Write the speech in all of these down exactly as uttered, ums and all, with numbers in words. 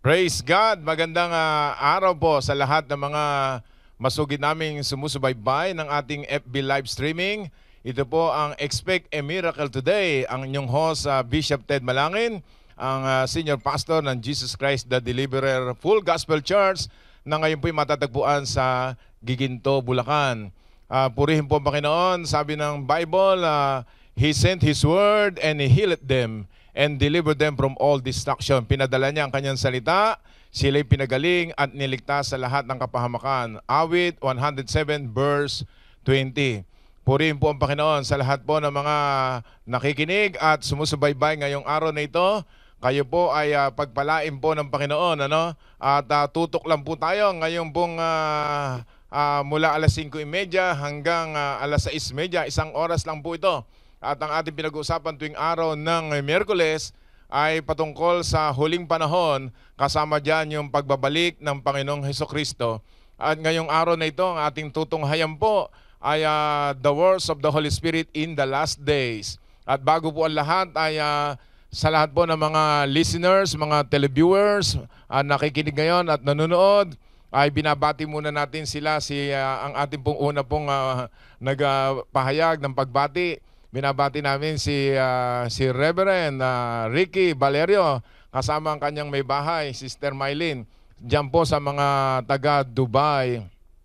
Praise God! Magandang ah, araw po sa lahat ng mga masugid naming sumusubaybay ng ating F B live streaming. Ito po ang Expect a Miracle Today. Ang inyong host, ah, Bishop Ted Malangin, ang ah, Senior Pastor ng Jesus Christ the Deliverer Full Gospel Church na ngayon po'y matatagpuan sa Giginto, Bulacan. Ah, purihin po ang Panginoon. Sabi ng Bible, ah, He sent His word and He healed them and delivered them from all destruction. Pinadala niya ang kanyang salita, sila'y pinagaling at niligtas sa lahat ng kapahamakan. Awit one oh seven verse twenty. Purihin po ang Panginoon sa lahat po ng mga nakikinig at sumusubaybay ngayong araw na ito. Kayo po ay uh, pagpalain po ng Panginoon, ano? At uh, tutok lang po tayo ngayong pong uh, uh, mula alas singko trenta hanggang uh, alas sais trenta, isang oras lang po ito. At ang ating pinag-uusapan tuwing araw ng Miyerkules ay patungkol sa huling panahon, kasama dyan yung pagbabalik ng Panginoong Hesukristo. At ngayong araw na ito, ang ating tutunghayan po ay uh, the words of the Holy Spirit in the last days. At bago po ang lahat ay uh, sa lahat po ng mga listeners, mga televiewers, uh, nakikinig ngayon at nanonood, ay binabati muna natin sila, si uh, ang ating pong una pong uh, nagpahayag ng pagbati. Binabati namin si uh, si Reverend uh, Ricky Valerio, kasama ang kanyang may bahay, Sister Mylene, diyan po sa mga taga Dubai.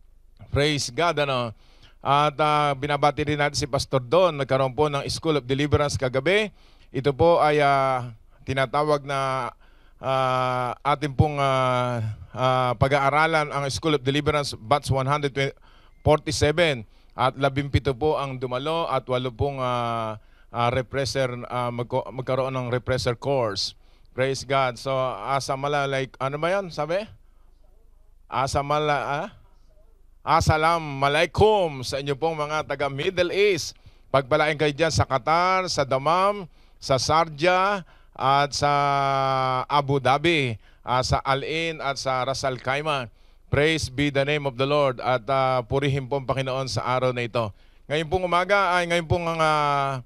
Praise God, ano. At uh, binabati rin natin si Pastor Don, nagkaroon po ng School of Deliverance kagabi. Ito po ay uh, tinatawag na uh, ating pong uh, uh, pag-aaralan ang School of Deliverance Batch one forty-seven. At labimpito po ang dumalo at walo pong uh, uh, repressor, uh, magko, magkaroon ng repressor course. Praise God. So, asamala like, ano ba yan? Sabi? Asamala, ah? Assalamualaikum sa inyo pong mga taga Middle East. Pagpalain kayo dyan sa Qatar, sa Dammam, sa Sharjah, at sa Abu Dhabi, uh, sa Al-Ain at sa Ras Al Khaimah. Praise be the name of the Lord at uh, purihin po ang Panginoon sa araw na ito. Ngayon pong umaga ay ngayon pong uh,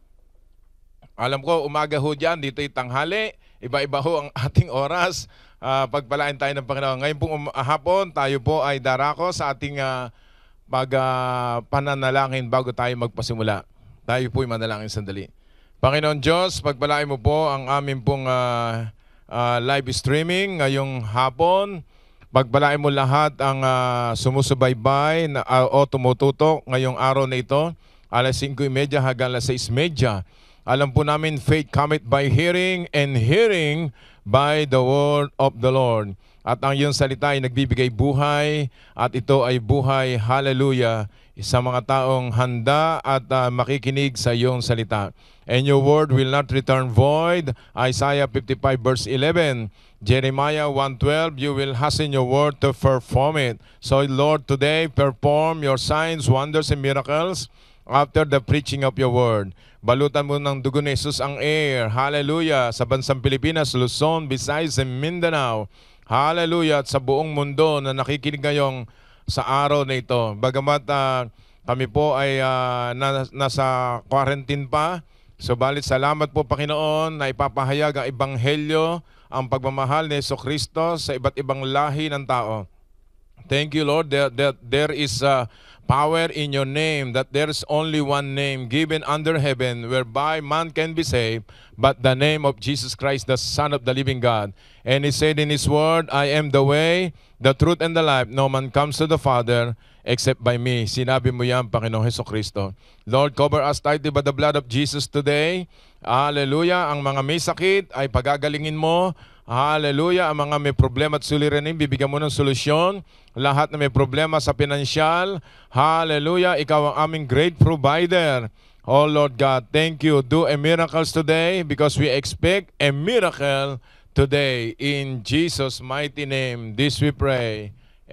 alam ko umaga ho dyan, dito'y tanghali. Iba-iba ho ang ating oras. Uh, pagpalain tayo ng Panginoon. Ngayon pong um, hapon tayo po ay darako sa ating uh, pag, uh, pananalangin bago tayo magpasimula. Tayo po'y manalangin sandali. Panginoon Diyos, pagpalain mo po ang aming pong uh, uh, live streaming ngayong hapon. Pagpalain mo lahat ang uh, sumusubaybay na, uh, o tumututok ngayong araw na ito, alas singko trenta hanggang alas sais trenta. Alam po namin, faith cometh by hearing and hearing by the word of the Lord. At ang iyong salita ay nagbibigay buhay at ito ay buhay, hallelujah, sa mga taong handa at uh, makikinig sa iyong salita. And your word will not return void. Isaiah fifty-five verse eleven. Jeremiah one twelve, you will hasten your word to perform it. So Lord, today perform your signs, wonders, and miracles after the preaching of your word. Balutan mo ng dugo ni Jesus ang air, hallelujah, sa bansang Pilipinas, Luzon, Visayas, and Mindanao. Hallelujah, at sa buong mundo na nakikinig ngayong sa araw na ito. Bagamat uh, kami po ay uh, na, nasa quarantine pa, subalit salamat po Panginoon na ipapahayag ang ebanghelyo, ang pagmamahal ni Jesucristo sa iba't ibang lahi ng tao. Thank you Lord that, that there is uh, power in your name, that there is only one name given under heaven whereby man can be saved, but the name of Jesus Christ, the Son of the living God. And He said in His word, I am the way, the truth, and the life. No man comes to the Father except by me. Sinabi mo yan, Panginoong Hesukristo. Lord, cover us tightly by the blood of Jesus today. Hallelujah. Ang mga may sakit ay pagagalingin mo. Hallelujah. Ang mga may problema at suliranin, bibigyan mo ng solusyon. Lahat na may problema sa pinansyal, hallelujah, ikaw ang aming great provider. Oh Lord God, thank you. Do a miracles today because we expect a miracle today. In Jesus' mighty name, this we pray.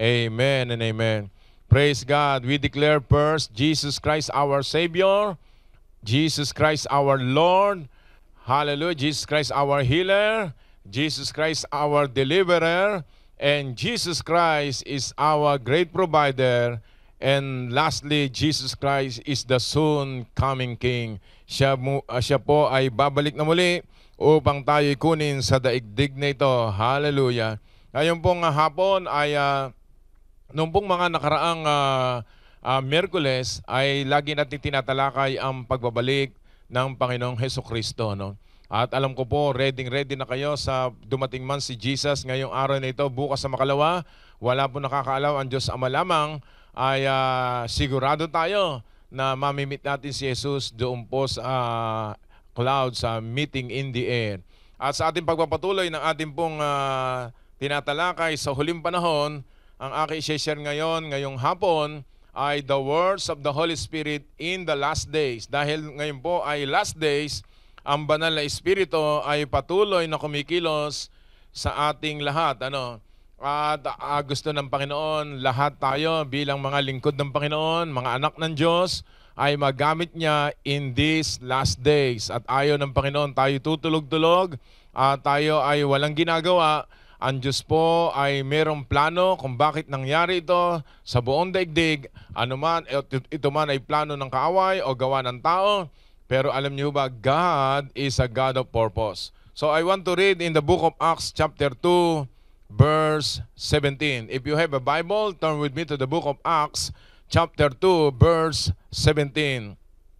Amen and amen. Praise God. We declare first, Jesus Christ our Savior, Jesus Christ our Lord, hallelujah, Jesus Christ our healer, Jesus Christ our deliverer, and Jesus Christ is our great provider. And lastly, Jesus Christ is the soon coming King. Siya, uh, siya po ay babalik na muli upang tayo kunin sa daigdig na ito. Hallelujah. Ngayon pong ah, hapon ay uh, noong pong mga nakaraang uh, uh, Miyerkules ay lagi natin tinatalakay ang pagbabalik ng Panginoong Hesukristo, no? At alam ko po, ready-ready na kayo sa dumating man si Jesus ngayong araw na ito, bukas sa makalawa. Wala po nakakaalaw, ang Diyos Ama lamang ay uh, sigurado tayo na mamimit natin si Jesus doon po sa uh, cloud, sa meeting in the air. At sa ating pagpapatuloy ng ating pong uh, tinatalakay sa huling panahon, ang aking i-share ngayon, ngayong hapon, ay the words of the Holy Spirit in the last days. Dahil ngayon po ay last days, ang banal na Espiritu ay patuloy na kumikilos sa ating lahat. Ano? At uh, gusto ng Panginoon, lahat tayo bilang mga lingkod ng Panginoon, mga anak ng Diyos, ay magamit niya in these last days. At ayaw ng Panginoon, tayo tutulog-tulog, at uh, tayo ay walang ginagawa. Ang Diyos po ay mayroong plano kung bakit nangyari ito sa buong daigdig. Ano man, ito man ay plano ng kaaway o gawa ng tao. Pero alam niyo ba, God is a God of purpose. So I want to read in the book of Acts chapter two, verse seventeen. If you have a Bible, turn with me to the book of Acts chapter two, verse seventeen.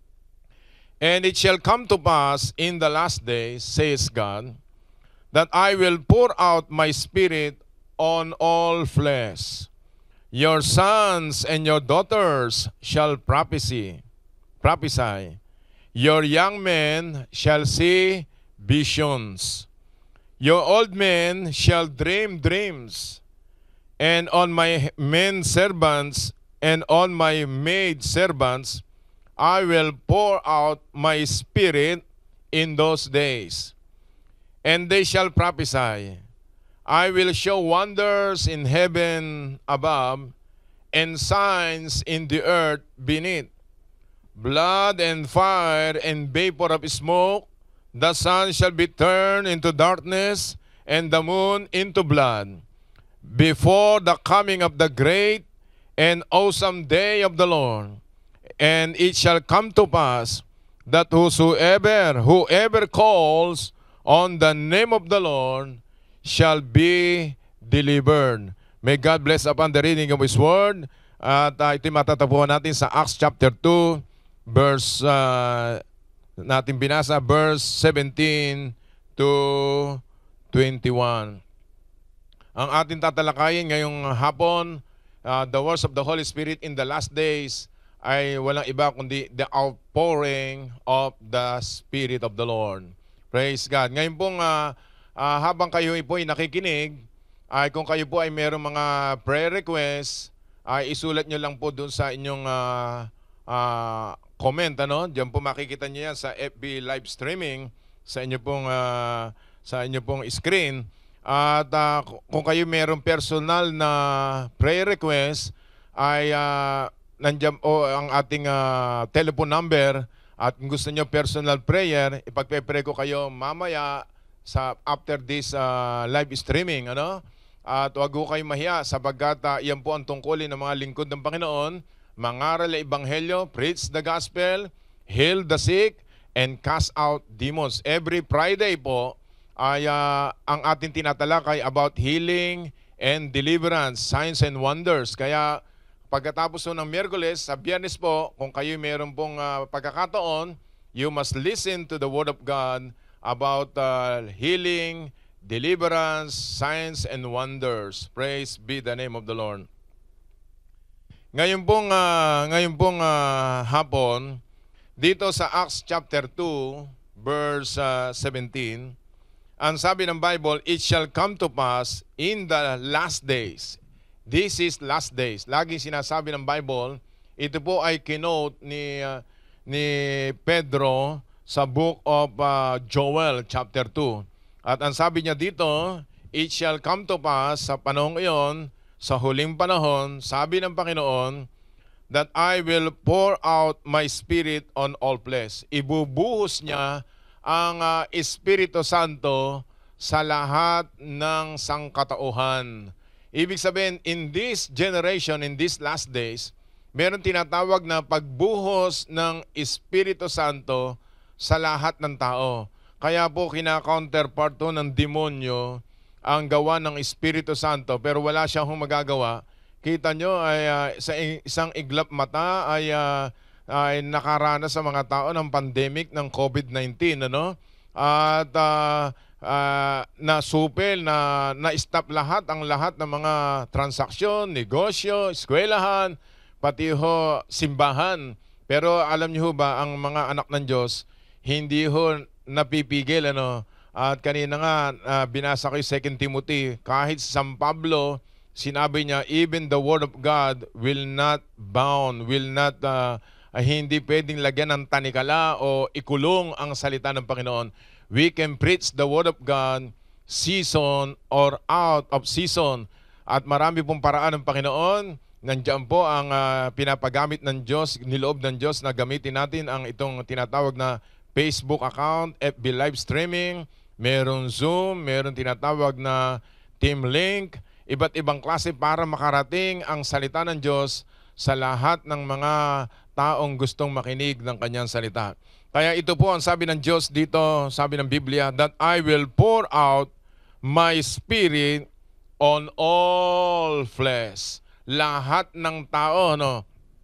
And it shall come to pass in the last days, says God, that I will pour out my spirit on all flesh. Your sons and your daughters shall prophesy. Prophesy. Your young men shall see visions. Your old men shall dream dreams. And on my men servants and on my maid servants I will pour out my spirit in those days. And they shall prophesy. I will show wonders in heaven above and signs in the earth beneath, blood and fire and vapor of smoke. The sun shall be turned into darkness and the moon into blood before the coming of the great and awesome day of the Lord. And it shall come to pass that whosoever, whoever calls on the name of the Lord shall be delivered. May God bless upon the reading of His Word. At uh, ito'y matatapuan natin sa Acts chapter two, verse uh, natin binasa, verse seventeen to twenty-one. Ang ating tatalakayin ngayong hapon, uh, the words of the Holy Spirit in the last days, ay walang iba kundi the outpouring of the Spirit of the Lord. Praise God. Ngayon pong uh, uh, habang kayo po ay nakikinig, ay kung kayo po ay mayroong mga prayer requests, ay isulat nyo lang po doon sa inyong uh, uh, comment, ano? Diyan po makikita niyo yan sa F B live streaming sa inyo pong uh, sa inyo pong screen. At uh, kung kayo mayroong personal na prayer request, ay uh, nandiyan o ang ating uh, telephone number. At kung gusto niyo personal prayer, ipagpe-pray ko kayo mamaya sa after this uh, live streaming, ano? At huwag ko kayo mahiya sapagkat uh, yan po ang tungkulin ng mga lingkod ng Panginoon. Mangaral ang ebanghelyo, preach the gospel, heal the sick, and cast out demons. Every Friday po ay uh, ang ating tinatalakay about healing and deliverance, signs and wonders. Kaya pagkatapos po ng Miyerkules, sa Biyernes po, kung kayo mayroon pong uh, pagkakataon, you must listen to the Word of God about uh, healing, deliverance, signs and wonders. Praise be the name of the Lord. Ngayon pong, uh, ngayon pong uh, hapon, dito sa Acts chapter two, verse uh, seventeen, ang sabi ng Bible, it shall come to pass in the last days. This is last days. Laging sinasabi ng Bible, ito po ay kinote ni, uh, ni Pedro sa book of uh, Joel chapter two. At ang sabi niya dito, it shall come to pass sa panahong iyon, sa huling panahon, sabi ng Panginoon, that I will pour out my spirit on all flesh. Ibubuhos niya ang uh, Espiritu Santo sa lahat ng sangkatauhan. Ibig sabihin, in this generation, in these last days, meron tinatawag na pagbuhos ng Espiritu Santo sa lahat ng tao. Kaya po, kina-counterpart to ng demonyo ang gawa ng Espiritu Santo pero wala siyang magagawa, kita nyo ay ah, sa i- isang iglap mata ay, ah, ay nakaranas sa mga tao ng pandemic ng COVID nineteen, ano? At ah, ah, nasupil na na-stop lahat ang lahat ng mga transaksyon, negosyo, eskwelahan, pati ho simbahan. Pero alam niyo ho ba, ang mga anak ng Diyos hindi ho napipigil, ano? At kanina nga ah, binasa ko yung Second Timothy, kahit sa San Pablo, sinabi niya, even the word of God will not bound, will not, ah, ah, hindi pwedeng lagyan ng tanikala o ikulong ang salita ng Panginoon. We can preach the word of God season or out of season. At marami pong paraan ng Panginoon. Nandiyan po ang ah, pinapagamit ng Diyos, niloob ng Diyos na gamitin natin ang itong tinatawag na Facebook account, F B live streaming, meron Zoom, meron tinatawag na Team Link, iba't ibang klase para makarating ang salita ng Diyos sa lahat ng mga taong gustong makinig ng kanyang salita. Kaya ito po ang sabi ng Diyos dito, sabi ng Biblia, that I will pour out my spirit on all flesh. Lahat ng tao, no?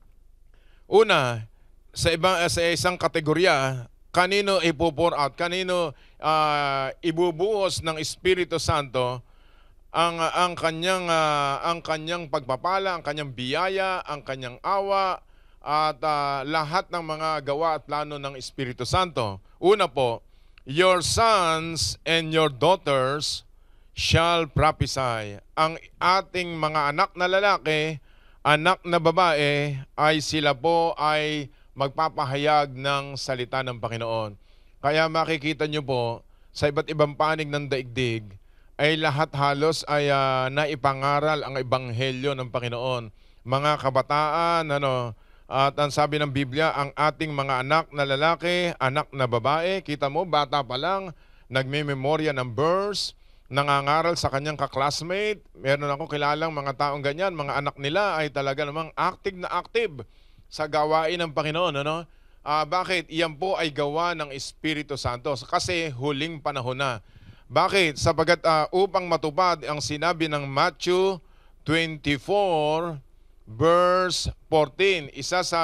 Una, sa ibang sa isang kategorya, kanino ipo-pour out, kanino ah, ibubuhos ng Espiritu Santo ang ang kanyang ah, ang kanyang pagpapala, ang kanyang biyaya, ang kanyang awa at ah, lahat ng mga gawa at plano ng Espiritu Santo. Una po, your sons and your daughters shall prophesy. Ang ating mga anak na lalaki, anak na babae, ay sila po ay magpapahayag ng salita ng Panginoon. Kaya makikita nyo po, sa iba't ibang panig ng daigdig, ay lahat halos ay ah, naipangaral ang ebanghelyo ng Panginoon. Mga kabataan, ano, at ang sabi ng Biblia, ang ating mga anak na lalaki, anak na babae, kita mo, bata pa lang, nagme-memorya ng verse, nangangaral sa kanyang kaklasmate. Meron ako kilalang mga taong ganyan, mga anak nila ay talaga namang active na active sa gawain ng Panginoon, ano? Ah, bakit? Iyan po ay gawa ng Espiritu Santo kasi huling panahon na. Bakit? Sapagat ah, upang matupad ang sinabi ng Matthew twenty-four verse fourteen, isa sa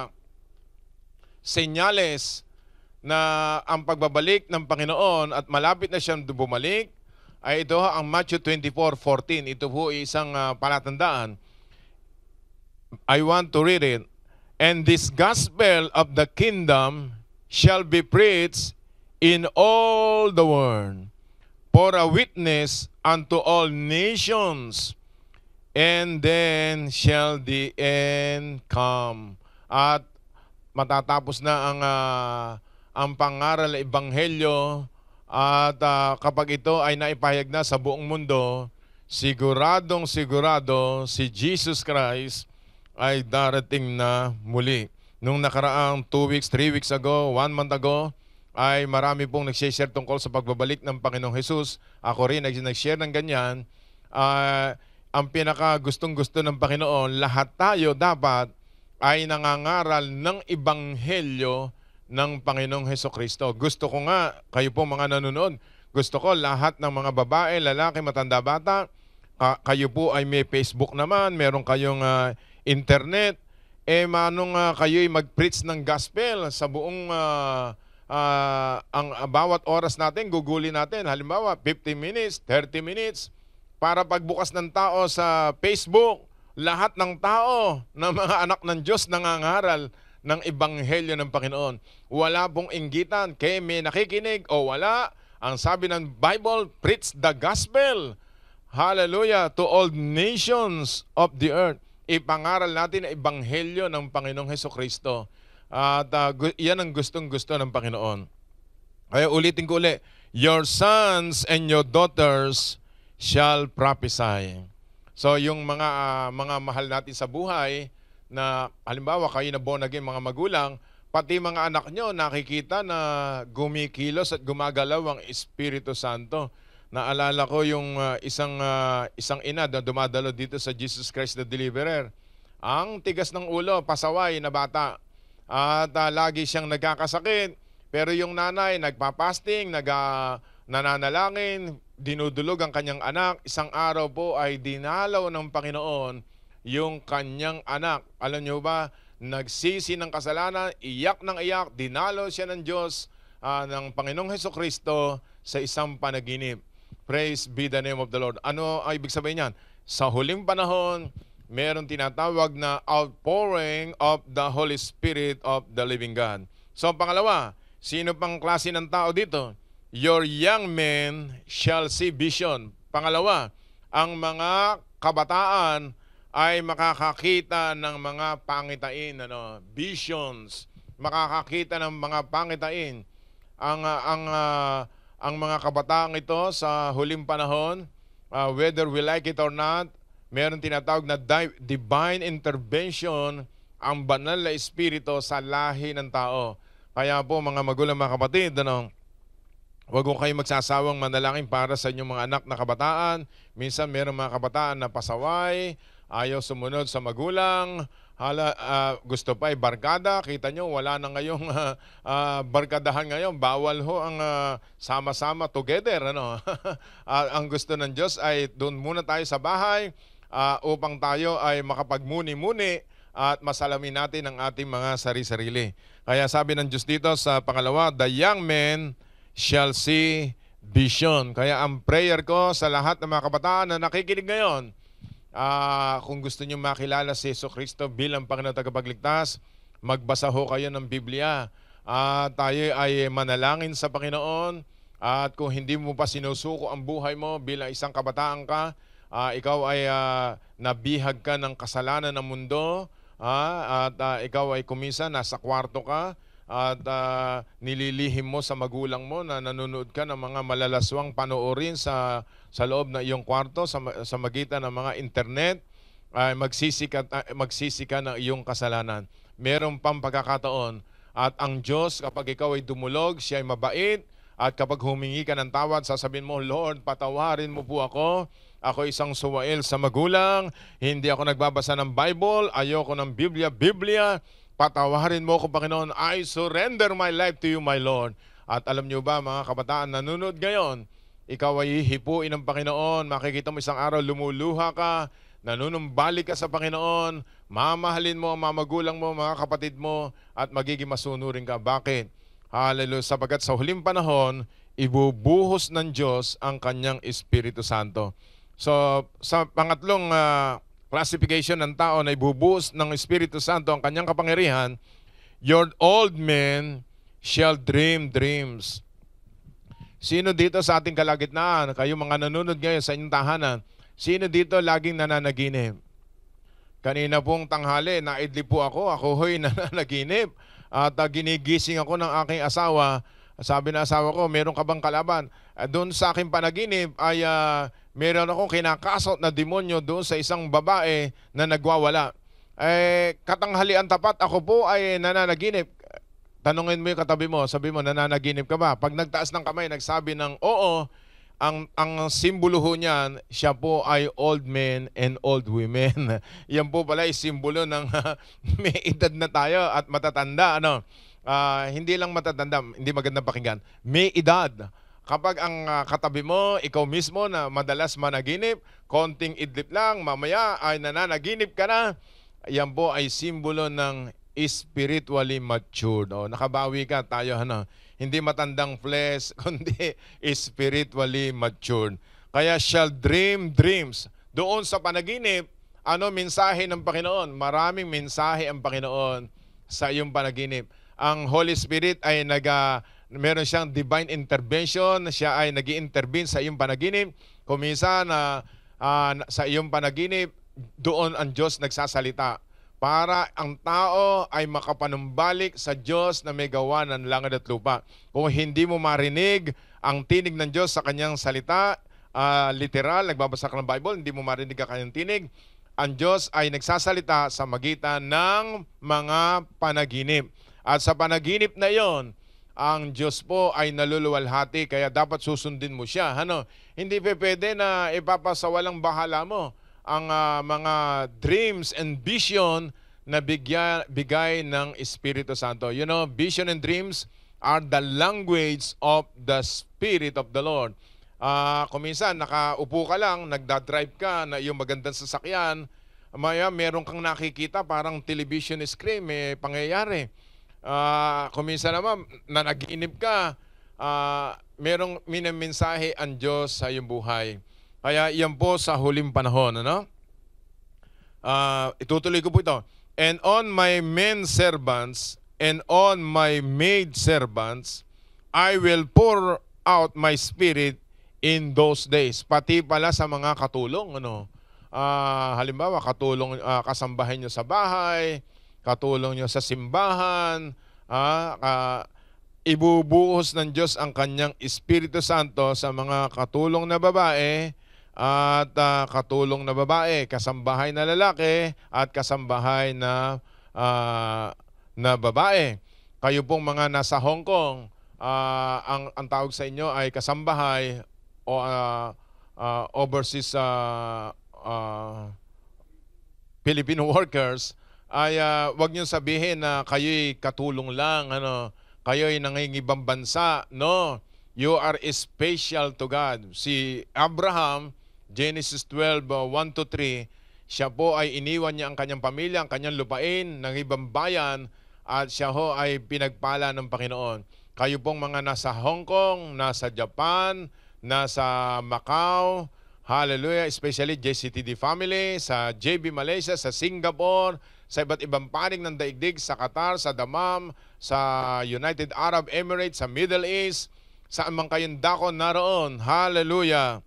senyales na ang pagbabalik ng Panginoon at malapit na siyang bumalik ay ito ang Matthew twenty-four fourteen. Ito po isang ah, palatandaan. I want to read it. And this gospel of the kingdom shall be preached in all the world for a witness unto all nations, and then shall the end come. At matatapos na ang uh, ang pangaral na ebanghelyo, at uh, kapag ito ay naipahayag na sa buong mundo, siguradong sigurado si Jesus Christ ay darating na muli. Nung nakaraang two weeks, three weeks ago, one month ago, ay marami pong nag-share tungkol sa pagbabalik ng Panginoong Jesus. Ako rin nag-share ng ganyan. Uh, ang pinaka gustong-gusto ng Panginoon, lahat tayo dapat ay nangangaral ng ebanghelyo ng Panginoong Hesukristo. Gusto ko nga, kayo po mga nanonood, gusto ko lahat ng mga babae, lalaki, matanda, bata, ka- kayo po ay may Facebook naman, meron kayong uh, internet, eh manong uh, kayo'y mag-preach ng gospel sa buong uh, uh, ang uh, bawat oras natin, guguli natin, halimbawa fifty minutes, thirty minutes, para pagbukas ng tao sa Facebook, lahat ng tao, ng mga anak ng Diyos nangangaral ng ebanghelyo ng Panginoon. Wala pong inggitan, kay may nakikinig o wala. Ang sabi ng Bible, preach the gospel. Hallelujah, to all nations of the earth. Ipangaral natin ang ebanghelyo ng Panginoong Hesukristo. At uh, yan ang gustong-gusto ng Panginoon. Kaya ulitin ko ulit, your sons and your daughters shall prophesy. So yung mga uh, mga mahal natin sa buhay, na halimbawa kayo na born again mga magulang, pati mga anak nyo nakikita na gumikilos at gumagalaw ang Espiritu Santo. Naalala ko yung uh, isang uh, isang ina na dumadalo dito sa Jesus Christ the Deliverer. Ang tigas ng ulo, pasaway na bata. At uh, lagi siyang nagkakasakit. Pero yung nanay nagpa-fasting, nag uh, nananalangin, dinudulog ang kanyang anak. Isang araw po ay dinalaw ng Panginoon yung kanyang anak. Alam niyo ba, nagsisi ng kasalanan, iyak ng iyak, dinalaw siya ng Diyos, uh, ng Panginoong Hesukristo sa isang panaginip. Praise be the name of the Lord. Ano ay ibig sabihin niyan? Sa huling panahon, meron tinatawag na outpouring of the Holy Spirit of the living God. So pangalawa, sino pang klase ng tao dito? Your young men shall see vision. Pangalawa, ang mga kabataan ay makakakita ng mga pangitain, ano, visions, makakakita ng mga pangitain. Ang uh, ang uh, ang mga kabataang ito sa huling panahon, uh, whether we like it or not, meron tinatawag na di- divine intervention ang banal na espiritu sa lahi ng tao. Kaya po mga magulang, mga kapatid, ano, huwag ko kayo magsasawang manalangin para sa inyong mga anak na kabataan. Minsan meron mga kabataan na pasaway, ayaw sumunod sa magulang, hala, uh, gusto pa ay barkada. Kita nyo, wala na ngayong uh, uh, barkadahan ngayon. Bawal ho ang uh, sama-sama together. Ano? uh, ang gusto ng Diyos ay doon muna tayo sa bahay uh, upang tayo ay makapagmuni-muni at masalamin natin ang ating mga sari-sarili. Kaya sabi ng Diyos dito sa pangalawa, the young men shall see vision. Kaya ang prayer ko sa lahat ng mga kabataan na nakikinig ngayon, Uh, kung gusto niyo makilala si Jesucristo bilang Panginoon tagapagligtas, magbasa ho kayo ng Biblia. Uh, tayo ay manalangin sa Panginoon. At kung hindi mo pa sinusuko ang buhay mo bilang isang kabataan ka, uh, ikaw ay uh, nabihag ka ng kasalanan ng mundo, uh, at uh, ikaw ay kumisa, nasa kwarto ka, at uh, nililihim mo sa magulang mo na nanonood ka ng mga malalaswang panoorin sa sa loob na iyong kwarto, sa, sa magitan ng mga internet, ay uh, magsisika, uh, magsisika ng iyong kasalanan. Meron pang pagkakataon. At ang Diyos, kapag ikaw ay dumulog, siya ay mabait. At kapag humingi ka ng tawad, sasabihin mo, Lord, patawarin mo po ako. Ako isang suwail sa magulang. Hindi ako nagbabasa ng Bible. Ayoko ng Biblia. Biblia. Patawarin mo ko, Panginoon. I surrender my life to you, my Lord. At alam niyo ba, mga kabataan, nanonood ngayon, ikaw ay hihipuin ng Panginoon. Makikita mo isang araw, lumuluha ka, nanunumbalik ka sa Panginoon, mamahalin mo ang mga magulang mo, mga kapatid mo, at magiging masunurin ka. Bakit? Hallelujah. Sapagat sa huling panahon, ibubuhos ng Diyos ang kanyang Espiritu Santo. So, sa pangatlong uh, classification ng tao na ibubuhos ng Espiritu Santo ang kanyang kapangyarihan, your old men shall dream dreams. Sino dito sa ating kalagitnaan, kayo mga nanonood ngayon sa inyong tahanan, sino dito laging nananaginip? Kanina pong tanghali, naidlip po ako, ako ho'y nananaginip. At uh, ginigising ako ng aking asawa. Sabi na asawa ko, meron ka bang kalaban? Uh, doon sa aking panaginip ay uh, meron akong kinakasot na demonyo doon sa isang babae na nagwawala. Eh, katanghalian tapat, ako po ay nananaginip. Tanungin mo yung katabi mo, sabi mo, nananaginip ka ba? Pag nagtaas ng kamay, nagsabi ng oo, ang, ang simbolo ho niyan, siya po ay old men and old women. Yan po pala ay simbolo ng may edad na tayo at matatanda. Ano? Uh, hindi lang matatanda, hindi magandang pakinggan. May edad. Kapag ang uh, katabi mo, ikaw mismo na madalas managinip, konting idlip lang, mamaya ay nananaginip ka na, yan po ay simbolo ng spiritually matured. O, nakabawi ka, tayo ano, hindi matandang flesh, kundi spiritually matured. Kaya shall dream dreams. Doon sa panaginip, ano mensahe ng Panginoon? Maraming mensahe ang Panginoon sa iyong panaginip. Ang Holy Spirit ay nag, uh, meron siyang divine intervention, siya ay nag-i-intervene sa iyong panaginip. Kung minsan uh, uh, sa iyong panaginip, doon ang Diyos nagsasalita para ang tao ay makapanumbalik sa Diyos na may gawa ng langit at lupa. Kung hindi mo marinig ang tinig ng Diyos sa kanyang salita, uh, literal, nagbabasa ka ng Bible, hindi mo marinig ang kanyang tinig, ang Diyos ay nagsasalita sa magitan ng mga panaginip. At sa panaginip na yon, ang Diyos po ay naluluwalhati, kaya dapat susundin mo siya. Ano? Hindi pa pwede na ipapasawalang bahala mo ang uh, mga dreams and vision na bigya, bigay ng Espiritu Santo. You know, vision and dreams are the language of the Spirit of the Lord. Uh, kung minsan, nakaupo ka lang, nagdadrive ka na yung magandang sasakyan, maya meron kang nakikita parang television screen, may pangyayari. Uh, kung minsan naman, na nag-iinip ka, uh, merong minamensahe ang Diyos sa iyong buhay. Kaya yan po sa huling panahon, ano? Uh, itutuloy ko po ito. And on my men servants and on my maid servants, I will pour out my spirit in those days. Pati pala sa mga katulong, ano? Uh, halimbawa, katulong, uh, kasambahay nyo sa bahay, katulong nyo sa simbahan, uh, uh, ibubuhos ng Diyos ang kanyang Espiritu Santo sa mga katulong na babae at uh, katulong na babae, kasambahay na lalaki at kasambahay na uh, na babae. Kayo pong mga nasa Hong Kong, uh, ang, ang tawag sa inyo ay kasambahay o uh, uh, overseas uh, uh, Filipino workers, ay uh, wag niyo sabihin na kayo'y katulong lang, ano, kayo'y nangingibang bansa. No, you are special to God. Si Abraham, Genesis twelve, one to three, siya po ay iniwan niya ang kanyang pamilya, ang kanyang lupain, ng ibang bayan, at siya ho ay pinagpala ng Panginoon. Kayo pong mga nasa Hong Kong, nasa Japan, nasa Macau, hallelujah, especially J C T D family, sa J B Malaysia, sa Singapore, sa iba't ibang panig ng daigdig, sa Qatar, sa Dammam, sa United Arab Emirates, sa Middle East, saan man kayong dako naroon, hallelujah.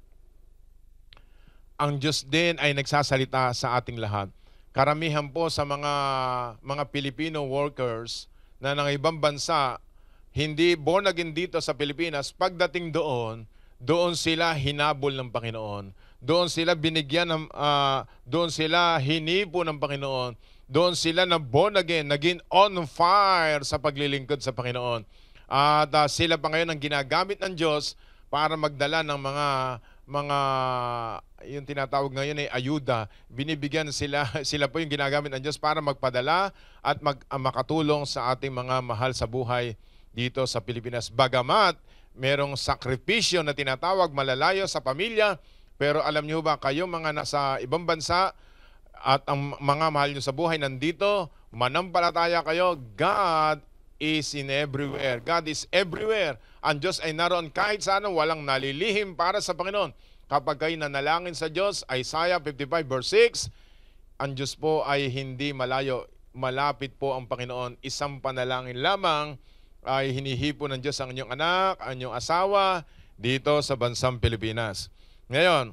Ang Diyos din ay nagsasalita sa ating lahat. Karamihan po sa mga mga Filipino workers na ng ibang bansa, hindi born again dito sa Pilipinas, pagdating doon, doon sila hinabol ng Panginoon. Doon sila binigyan ng, uh, doon sila hinipo ng Panginoon. Doon sila na born again, naging on fire sa paglilingkod sa Panginoon. At uh, sila pa ngayon ang ginagamit ng Diyos para magdala ng mga mga yung tinatawag ngayon ay ayuda. Binibigyan sila, sila po yung ginagamit ng Diyos para magpadala at mag, uh, makatulong sa ating mga mahal sa buhay dito sa Pilipinas. Bagamat merong sakripisyo na tinatawag malalayo sa pamilya, pero alam niyo ba, kayo mga nasa ibang bansa at ang mga mahal niyo sa buhay nandito, manampalataya kayo, God is in everywhere. God is everywhere. Ang Diyos ay naroon kahit saan, walang nalilihim para sa Panginoon. Kapag kayo nanalangin sa Diyos, Isaiah fifty-five verse six, ang Diyos po ay hindi malayo. Malapit po ang Panginoon. Isang panalangin lamang ay hinihipo ng Diyos ang inyong anak, ang inyong asawa dito sa bansang Pilipinas. Ngayon,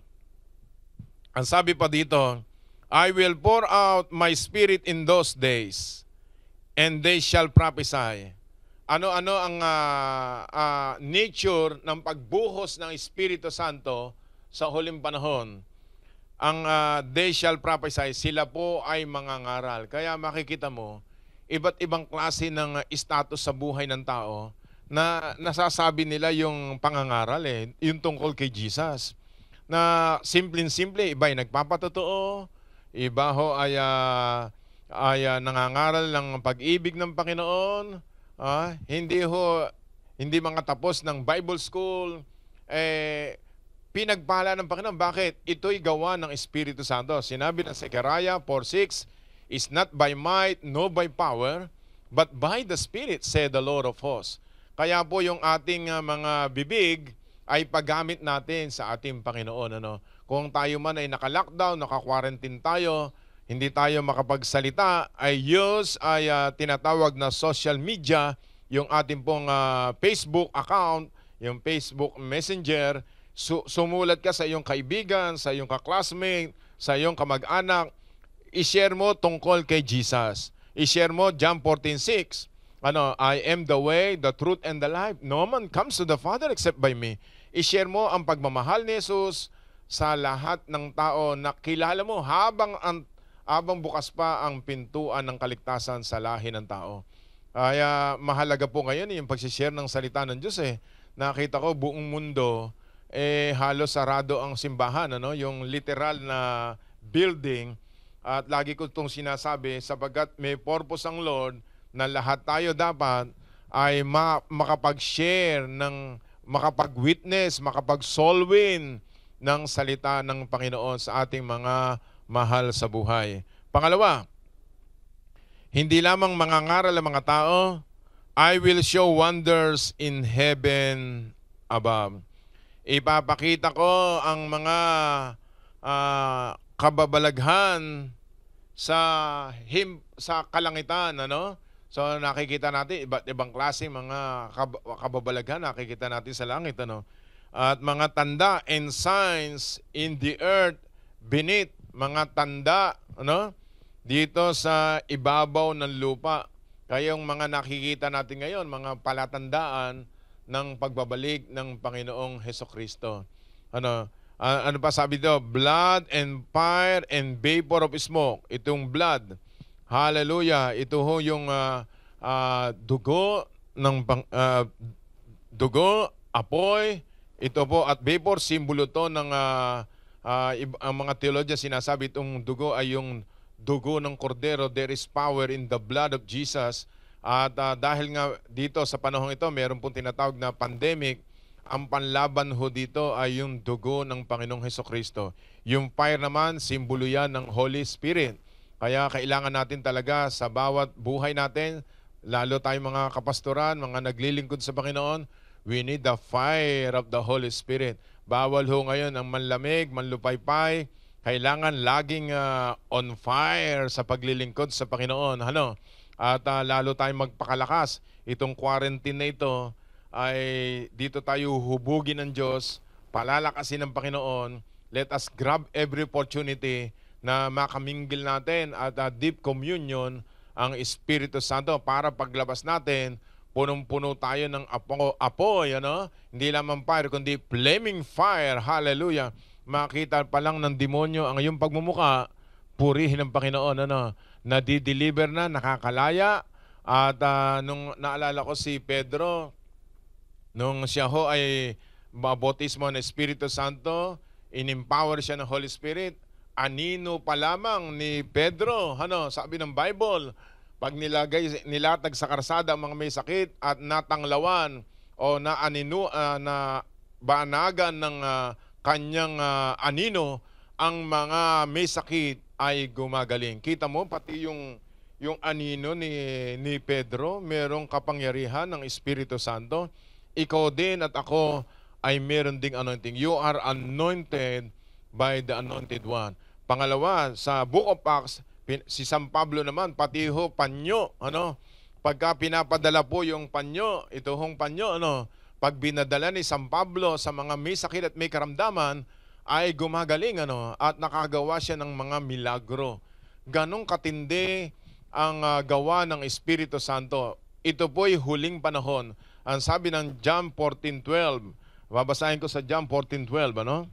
ang sabi pa dito, I will pour out my spirit in those days, and they shall prophesy. Ano-ano ang uh, uh, nature ng pagbuhos ng Espiritu Santo sa huling panahon? Ang uh, they shall prophesy, sila po ay mangangaral. Kaya makikita mo, iba't ibang klase ng status sa buhay ng tao na nasasabi nila yung pangangaral, eh, yung tungkol kay Jesus. Na simpleng-simple, iba ay nagpapatotoo, iba ho ay, uh, ay uh, nangangaral ng pag-ibig ng Panginoon, ah, hindi ho, hindi mga tapos ng Bible school, eh, pinagpala ng Panginoon. Bakit? Ito'y gawa ng Espiritu Santo. Sinabi ng Zechariah four six, is not by might, no by power, but by the Spirit, said the Lord of hosts. Kaya po yung ating uh, mga bibig ay paggamit natin sa ating Panginoon. Ano? Kung tayo man ay naka-lockdown, naka-quarantine tayo, hindi tayo makapagsalita, ay use ay uh, tinatawag na social media, yung ating pong uh, Facebook account, yung Facebook Messenger, su sumulat ka sa iyong kaibigan, sa iyong ka-classmate, sa iyong kamag-anak, i-share mo tungkol kay Jesus. I-share mo John fourteen six. Ano, I am the way, the truth, and the life. No man comes to the Father except by me. I-share mo ang pagmamahal ni Jesus sa lahat ng tao na kilala mo habang, ang, habang bukas pa ang pintuan ng kaligtasan sa lahi ng tao. Kaya mahalaga po ngayon yung pag-share ng salita ng Diyos. Eh. Nakita ko buong mundo, eh, halos sarado ang simbahan. Ano? Yung literal na building. At lagi ko itong sinasabi, sapagkat may purpose ang Lord na lahat tayo dapat ay ma- makapag-share ng, makapag-witness, makapag-soul win ng salita ng Panginoon sa ating mga mahal sa buhay. Pangalawa, hindi lamang mangangaral ang mga tao, I will show wonders in heaven above. Ipapakita ko ang mga ah, kababalaghan sa him sa kalangitan, ano? So nakikita natin iba't ibang klase mga kab- kababalaghan nakikita natin sa langit, ano? At mga tanda and signs in the earth beneath, mga tanda, ano? Dito sa ibabaw ng lupa. Kaya yung mga nakikita natin ngayon, mga palatandaan ng pagbabalik ng Panginoong Hesukristo. Ano? Ah, ano pa sabi dito? Blood and fire and vapor of smoke. Itong blood. Hallelujah. Ito ho yung ah, ah, dugo ng pang, ah, dugo, apoy. Ito po at vapor, simbolo to ng ah, ah, ib- ang mga teologya sinasabi itong dugo ay yung dugo ng kordero. There is power in the blood of Jesus. At ah, dahil nga dito sa panahong ito, meron pong tinatawag na pandemic, ang panlaban ho dito ay yung dugo ng Panginoong Hesukristo. Yung fire naman, simbolo yan ng Holy Spirit. Kaya kailangan natin talaga sa bawat buhay natin, lalo tayong mga kapastoran, mga naglilingkod sa Panginoon, we need the fire of the Holy Spirit. Bawal ho ngayon ang manlamig, manlupaypay. Kailangan laging ah, on fire sa paglilingkod sa Panginoon. Ano? At ah, lalo tayong magpakalakas. Itong quarantine na ito, ay dito tayo hubugin ng Diyos, palalakasin ng Panginoon. Let us grab every opportunity na makamingil natin at uh, deep communion ang Espiritu Santo para paglabas natin, punong-puno tayo ng apo, apoy, ano? Hindi lamang fire, kundi flaming fire. Hallelujah. Makita pa lang ng demonyo ang iyong pagmumuka, purihin ng Panginoon, ano? Nadi-deliver na, nakakalaya. At uh, nung naalala ko si Pedro, nung siya ho ay mabotismo ng Espiritu Santo, in-empower siya ng Holy Spirit, anino pa lamang ni Pedro, ano, sabi ng Bible, pag nilagay, nilatag sa karsada ang mga may sakit at natanglawan o na anino, uh, na banagan ng uh, kanyang uh, anino, ang mga may sakit ay gumagaling. Kita mo, pati yung, yung anino ni, ni Pedro, merong kapangyarihan ng Espiritu Santo. Ikaw din at ako ay meron ding anointing. You are anointed by the Anointed One. Pangalawa, sa Book of Acts, si San Pablo naman, pati ho panyo, ano? Pagka pinapadala po yung panyo, ito hong panyo, ano? Pag binadala ni San Pablo sa mga may sakit at may karamdaman, ay gumagaling, ano? At nakagawa siya ng mga milagro. Ganong katindi ang uh, gawa ng Espiritu Santo. Ito po'y huling panahon. Ang sabi ng John fourteen twelve, babasahin ko sa John fourteen twelve, ano?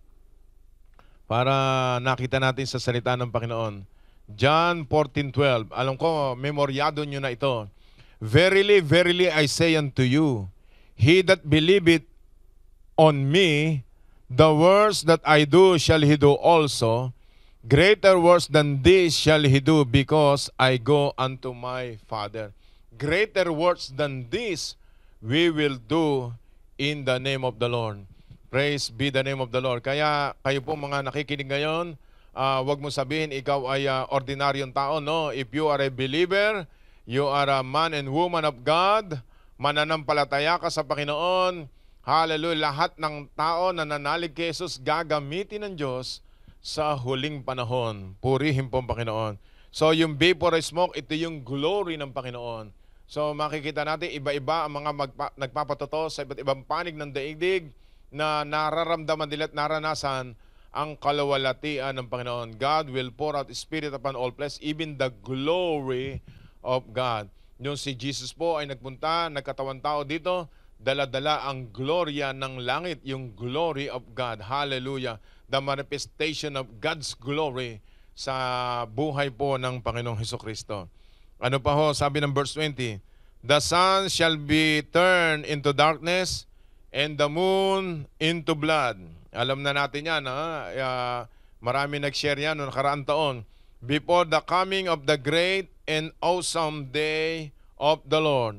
Para nakita natin sa salita ng Panginoon. John fourteen twelve, alam ko, memoryado nyo na ito. Verily, verily, I say unto you, he that believeth on me, the works that I do shall he do also. Greater works than this shall he do, because I go unto my Father. Greater works than this we will do in the name of the Lord. Praise be the name of the Lord. Kaya kayo po mga nakikinig ngayon, uh, wag mo sabihin ikaw ay uh, ordinaryong tao. No, if you are a believer, you are a man and woman of God, mananampalataya ka sa Panginoon. Hallelujah. Lahat ng tao na nanalig kay Jesus, gagamitin ng Diyos sa huling panahon. Purihin po ang Panginoon. So yung vapor smoke, ito yung glory ng Panginoon. So makikita natin iba-iba ang mga magpa, nagpapatotoo sa iba't ibang panig ng daigdig na nararamdaman nila at naranasan ang kalawalatian ng Panginoon. God will pour out Spirit upon all flesh, even the glory of God. Yung si Jesus po ay nagpunta, nagkatawan tao dito, dala-dala ang gloria ng langit, yung glory of God. Hallelujah. The manifestation of God's glory sa buhay po ng Panginoong Hesukristo. Ano pa ho, sabi ng verse twenty, the sun shall be turned into darkness and the moon into blood. Alam na natin yan, ha? Uh, marami nag-share yan noong nakaraang taon. Before the coming of the great and awesome day of the Lord.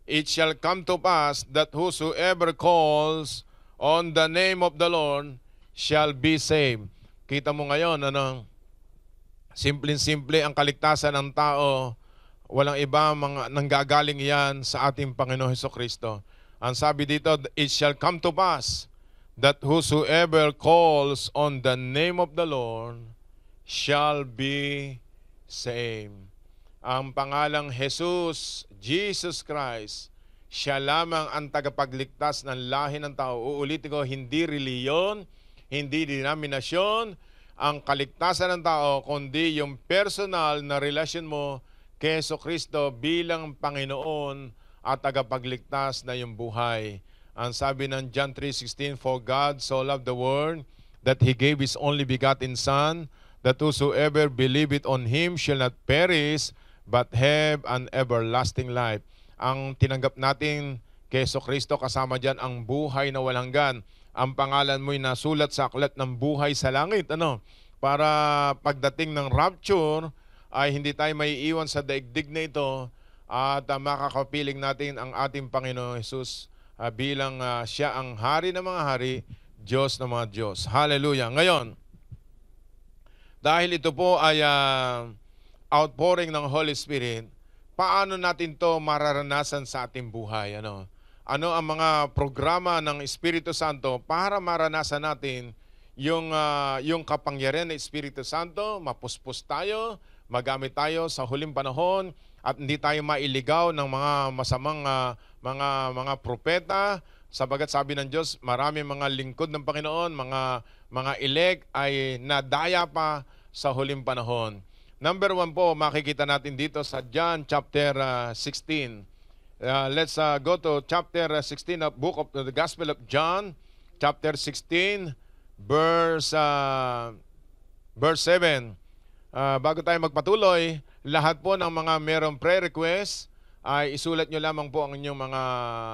it shall come to pass that whosoever calls on the name of the Lord shall be saved. Kita mo ngayon, ano, simpleng-simple ang kaligtasan ng tao. Walang iba, mga nanggagaling yan sa ating Panginoon Hesukristo. Ang sabi dito, it shall come to pass that whosoever calls on the name of the Lord shall be saved. Ang pangalang Jesus, Jesus Christ, siya lamang ang tagapagligtas ng lahi ng tao. Uulitin ko, hindi reliyon, hindi denominasyon, ang kaligtasan ng tao, kundi yung personal na relasyon mo kay Jesucristo bilang Panginoon at tagapagligtas na yung buhay. Ang sabi ng John three sixteen, for God so loved the world that He gave His only begotten Son, that whosoever believeth on Him shall not perish, but have an everlasting life. Ang tinanggap natin kay Jesucristo, kasama dyan ang buhay na walang hanggan. Ang pangalan mo'y nasulat sa aklat ng buhay sa langit. Ano? Para pagdating ng rapture, ay hindi tayo may iwan sa daigdig na ito at uh, makakapiling natin ang ating Panginoon Jesus uh, bilang uh, siya ang hari ng mga hari, Diyos ng mga Diyos. Hallelujah. Ngayon, dahil ito po ay uh, outpouring ng Holy Spirit, paano natin to mararanasan sa ating buhay? Ano? Ano ang mga programa ng Espiritu Santo para maranasan natin yung, uh, yung kapangyarihan ng Espiritu Santo, mapuspos tayo, magamit tayo sa huling panahon, at hindi tayo mailigaw ng mga masamang uh, mga mga propeta, sabagat sabi ng Diyos, marami mga lingkod ng Panginoon, mga mga elect ay nadaya pa sa huling panahon. Number one po, makikita natin dito sa John chapter uh, sixteen. Uh, let's uh, go to chapter sixteen of book of the Gospel of John, chapter sixteen, verse uh, verse seven. Uh, bago tayo magpatuloy, lahat po ng mga merong prayer request ay isulat nyo lamang po ang inyong mga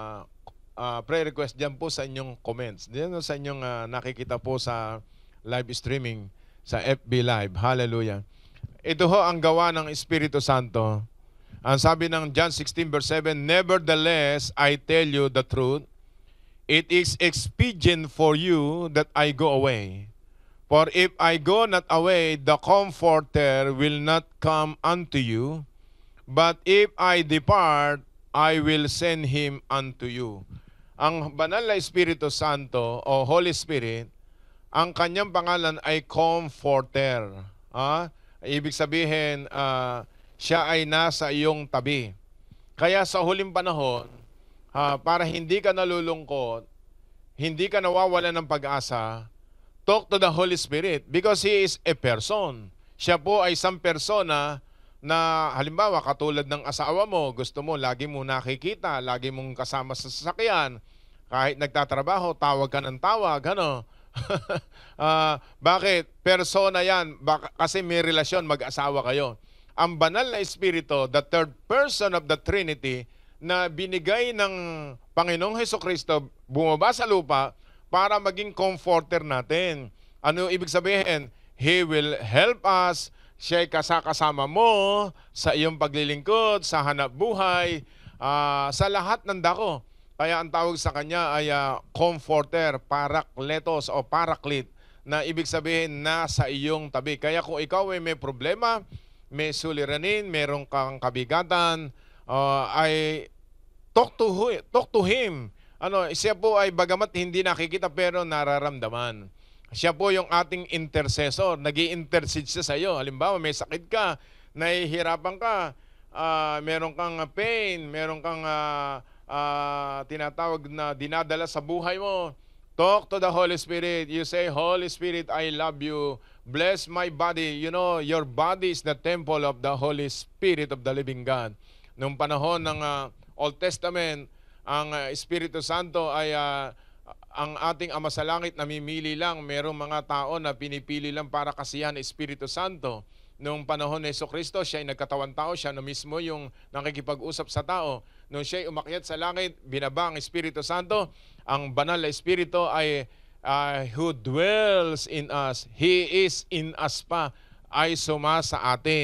uh, prayer request diyan po sa inyong comments. Diyan sa inyong uh, nakikita po sa live streaming sa F B Live. Hallelujah. Ito ho ang gawa ng Espiritu Santo. Ang sabi ng John sixteen verse seven, nevertheless, I tell you the truth, it is expedient for you that I go away. For if I go not away, the Comforter will not come unto you. But if I depart, I will send him unto you. Ang banal na Espiritu Santo o Holy Spirit, ang kanyang pangalan ay Comforter. Ah? Ibig sabihin, uh, siya ay nasa iyong tabi. Kaya sa huling panahon, uh, para hindi ka nalulungkot, hindi ka nawawalan ng pag-asa, talk to the Holy Spirit because He is a person. Siya po ay isang persona na halimbawa katulad ng asawa mo, gusto mo, lagi mo nakikita, lagi mong kasama sa sasakyan, kahit nagtatrabaho, tawag ka ng tawag, ano? uh, bakit? Persona yan. Baka, kasi may relasyon, mag-asawa kayo. Ang banal na Espiritu, the third person of the Trinity, na binigay ng Panginoong Hesukristo, bumaba sa lupa para maging comforter natin. Ano ibig sabihin? He will help us. Siya'y kasakasama mo sa iyong paglilingkod, sa hanap buhay, uh, sa lahat ng dako. Kaya ang tawag sa kanya ay uh, comforter, parakletos o paraklit, na ibig sabihin nasa iyong tabi. Kaya kung ikaw ay may problema, may suliranin, meron kang kabigatan, uh, ay talk to, talk to Him. Ano, siya po ay bagamat hindi nakikita pero nararamdaman. Siya po yung ating intercessor. Nag-i-intercede siya sa iyo. Halimbawa, may sakit ka, nahihirapan ka, uh, meron kang pain, meron kang uh, uh, tinatawag na dinadala sa buhay mo. Talk to the Holy Spirit. You say, Holy Spirit, I love you. Bless my body. You know, your body is the temple of the Holy Spirit of the living God. Noong panahon ng uh, Old Testament, ang uh, Espiritu Santo ay uh, ang ating Ama sa Langit namimili lang. Merong mga tao na pinipili lang para kasiyahan ng Espiritu Santo. Noong panahon ni Jesucristo, siya ay nagkatawan tao, siya na mismo yung nakikipag-usap sa tao. Nung siya ay umakyat sa langit, binaba ang Espiritu Santo, ang banal na Espiritu ay uh, who dwells in us. He is in us pa, ay suma sa atin.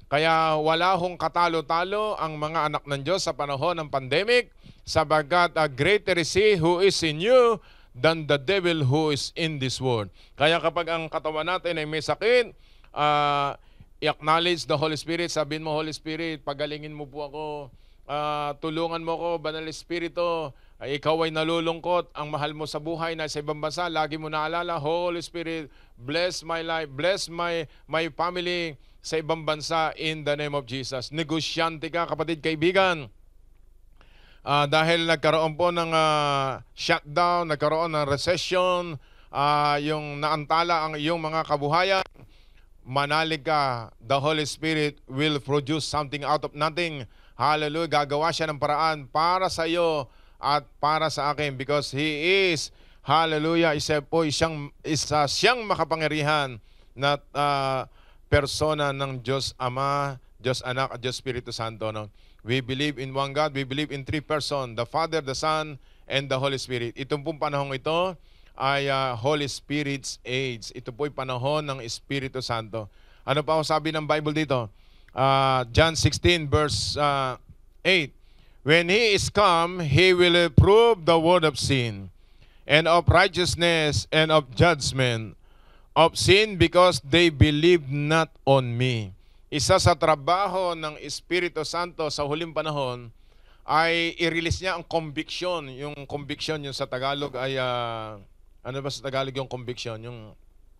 Kaya wala hong katalo-talo ang mga anak ng Diyos sa panahon ng pandemic, sapagkat uh, greater is He who is in you than the devil who is in this world. Kaya kapag ang katawan natin ay may sakit, uh, i-acknowledge the Holy Spirit. Sabihin mo, Holy Spirit, pagalingin mo po ako. Uh, tulungan mo ko, Banal Espiritu. Ay, ikaw ay nalulungkot, ang mahal mo sa buhay na sa ibang bansa, lagi mo naalala, Holy Spirit, bless my life, bless my, my family sa ibang bansa in the name of Jesus. Negosyante ka, kapatid, kaibigan. Uh, dahil nagkaroon po ng uh, shutdown, nagkaroon ng recession, uh, yung naantala ang iyong mga kabuhayan, manalig ka, the Holy Spirit will produce something out of nothing. Hallelujah, gagawa siya ng paraan para sa iyo at para sa akin, because He is, hallelujah, isa po isang, isa siyang makapangyarihan na uh, persona ng Diyos Ama, Diyos Anak at Diyos Espiritu Santo. No? We believe in one God, we believe in three persons, the Father, the Son, and the Holy Spirit. Itong pong panahon ito ay uh, Holy Spirit's age. Ito po'y panahon ng Espiritu Santo. Ano pa ang sabi ng Bible dito? Uh, John sixteen verse uh, eight. When He is come, He will approve the word of sin, and of righteousness, and of judgment. Of sin because they believe not on me. Isa sa trabaho ng Espiritu Santo sa huling panahon ay i-release niya ang conviction. Yung conviction, yung sa Tagalog ay, uh, ano ba sa Tagalog yung conviction? Yung,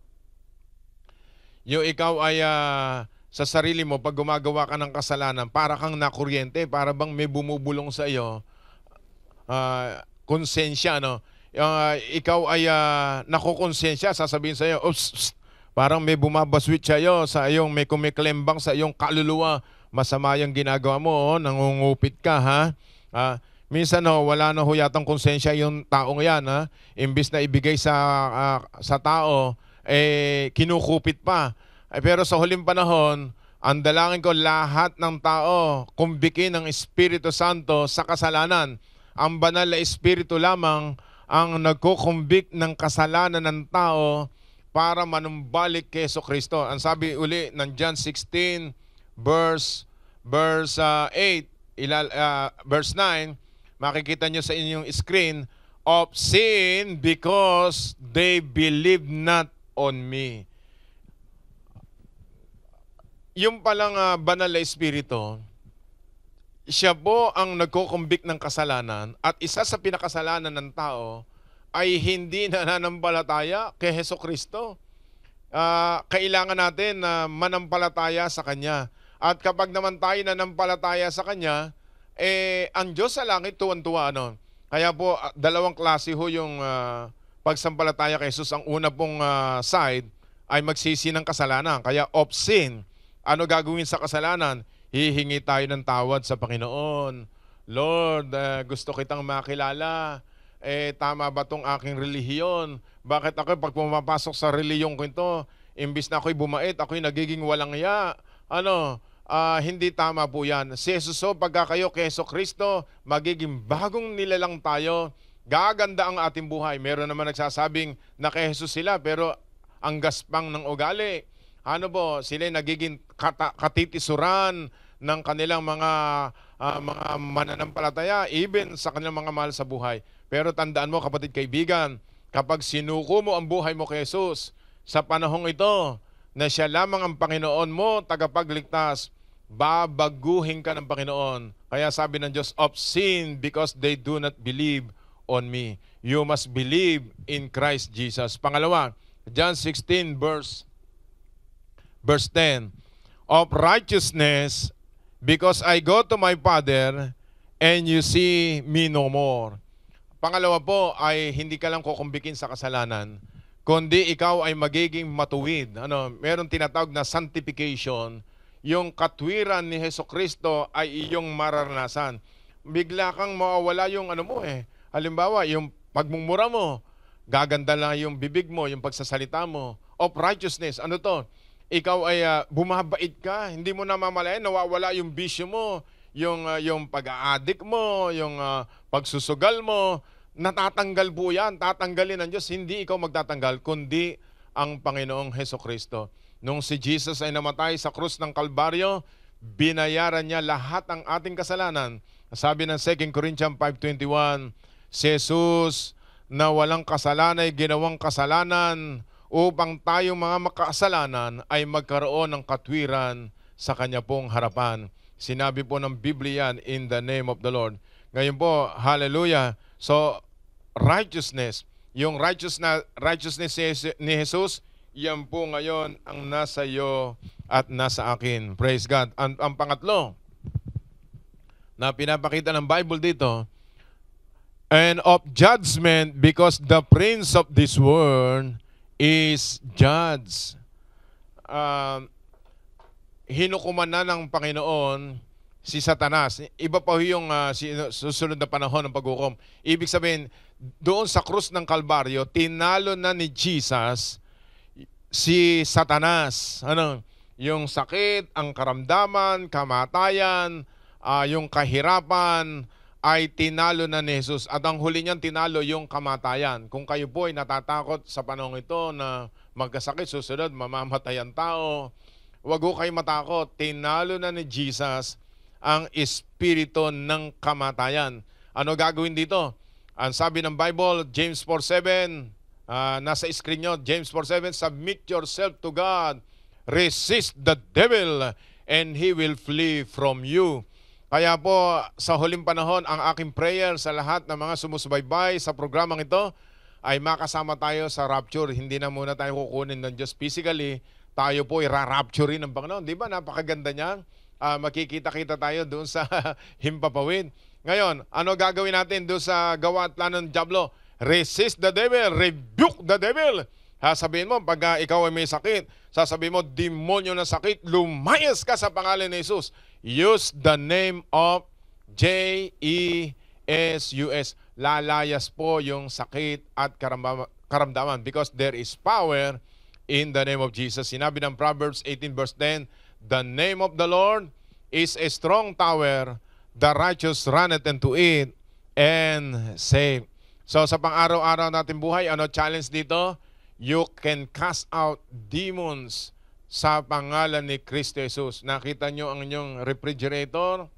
yung ikaw ay uh, sa sarili mo, pag gumagawa ka ng kasalanan, para kang nakuryente, para bang may bumubulong sa iyo, uh, konsensya, no? Uh, ikaw ay uh, nakukonsensya, sasabihin sa iyo, oops, parang may bumabaswit sa iyo, sa iyong may kumiklembang sa iyong kaluluwa, masama yung ginagawa mo, oh, nangungupit ka, ha? Uh, minsan, no, wala na ho yatang konsensya yung taong yan, ha? Imbis na ibigay sa, uh, sa tao, eh, kinukupit pa. Eh, pero sa huling panahon, ang dalangin ko, lahat ng tao, kumbikin ng Espiritu Santo sa kasalanan. Ang banal na Espiritu lamang ang nagkukumbik ng kasalanan ng tao para manumbalik kay Jesucristo. Ang sabi uli ng John sixteen verse verse uh, eight, ilal, uh, verse nine, makikita nyo sa inyong screen, of sin because they believe not on me. Yung palang uh, banal na Espiritu, siya po ang nagkukumbik ng kasalanan, at isa sa pinakasalanan ng tao ay hindi nananampalataya kay Jesucristo. Uh, kailangan natin na uh, manampalataya sa Kanya. At kapag naman tayo nanampalataya sa Kanya, eh, ang Diyos sa langit tuwan-tuwa. Ano? Kaya po, uh, dalawang klase ho yung uh, pagsampalataya kay Jesus. Ang una pong uh, side ay magsisi ng kasalanan. Kaya of sin. Ano gagawin sa kasalanan? Hihingi tayo ng tawad sa Panginoon. Lord, uh, gusto kitang makilala. Eh, tama ba itong aking relihiyon? Bakit ako pag pumapasok sa relihiyon ko ito, imbis na ako'y bumait, ako'y nagiging walang ya? Ano, uh, hindi tama po yan. Si Jesus, so, pagka kayo kay Jesucristo, magiging bagong nilalang tayo. Gaganda ang ating buhay. Meron naman nagsasabing na kay Jesus sila, pero ang gaspang ng ugali. Ano po, sila nagiging kata, katitisuran ng kanilang mga uh, mga mananampalataya, even sa kanilang mga mahal sa buhay. Pero tandaan mo, kapatid kaibigan, kapag sinuko mo ang buhay mo kay Jesus, sa panahong ito, na siya lamang ang Panginoon mo, tagapagligtas, babaguhin ka ng Panginoon. Kaya sabi ng Diyos, of sin because they do not believe on me. You must believe in Christ Jesus. Pangalawa, John sixteen verse Verse ten, of righteousness, because I go to my Father, and you see me no more. Pangalawa po ay hindi ka lang kukumbikin sa kasalanan, kundi ikaw ay magiging matuwid. Ano, meron tinatawag na sanctification. Yung katwiran ni Jesucristo ay iyong mararanasan. Bigla kang mawawala yung ano mo eh. Halimbawa, yung pagmumura mo, gaganda lang yung bibig mo, yung pagsasalita mo. Of righteousness, ano to? Ikaw ay uh, bumabait ka, hindi mo namamalayan, nawawala yung bisyo mo, yung, uh, yung pag-aadik mo, yung uh, pagsusugal mo, natatanggal po yan, tatanggalin ng Diyos. Hindi ikaw magtatanggal, kundi ang Panginoong Hesukristo. Nung si Jesus ay namatay sa krus ng Kalbaryo, binayaran niya lahat ng ating kasalanan. Sabi ng Second Corinthians five twenty-one, si Jesus na walang kasalanan ay ginawang kasalanan upang tayong mga makasalanan ay magkaroon ng katwiran sa kanya pong harapan. Sinabi po ng Biblia in the name of the Lord. Ngayon po, hallelujah. So, righteousness, yung righteous na, righteousness ni Jesus, yan po ngayon ang nasa iyo at nasa akin. Praise God. Ang, ang pangatlo na pinapakita ng Bible dito, and of judgment because the prince of this world is judged. Uh, hinukuman na ng Panginoon si Satanas. Iba pa yung uh, susunod na panahon ng paghukom. Ibig sabihin, doon sa krus ng Kalbaryo, tinalo na ni Jesus si Satanas. Ano? Yung sakit, ang karamdaman, kamatayan, uh, yung kahirapan, ay tinalo na ni Jesus. At ang huli niyan, tinalo yung kamatayan. Kung kayo po ay natatakot sa panahon ito na magkasakit, susunod, mamamatay ang tao, wag ho kayo matakot. Tinalo na ni Jesus ang espiritu ng kamatayan. Ano gagawin dito? Ang sabi ng Bible, James four seven, uh, nasa screen nyo, James four seven, submit yourself to God, resist the devil, and he will flee from you. Kaya po, sa huling panahon, ang aking prayer sa lahat ng mga sumusubaybay sa programang ito ay makasama tayo sa rapture. Hindi na muna tayo kukunin ng Diyos physically, tayo po i-rapture ng Panginoon. Di ba? Napakaganda niya. Uh, makikita-kita tayo doon sa himpapawid. Ngayon, ano gagawin natin doon sa gawa at plano ng Diablo? Resist the devil, rebuke the devil. Sasabihin mo, pag uh, ikaw ay may sakit, sasabihin mo, demonyo na sakit, lumayas ka sa pangalan ni Jesus. Use the name of J E S U S. Lalayas po yung sakit at karamdaman because there is power in the name of Jesus. Sinabi ng Proverbs eighteen verse ten, the name of the Lord is a strong tower, the righteous runneth into it and save. So sa pang-araw-araw natin buhay, ano challenge dito? You can cast out demons sa pangalan ni Kristo Jesus. Nakita nyo ang inyong refrigerator,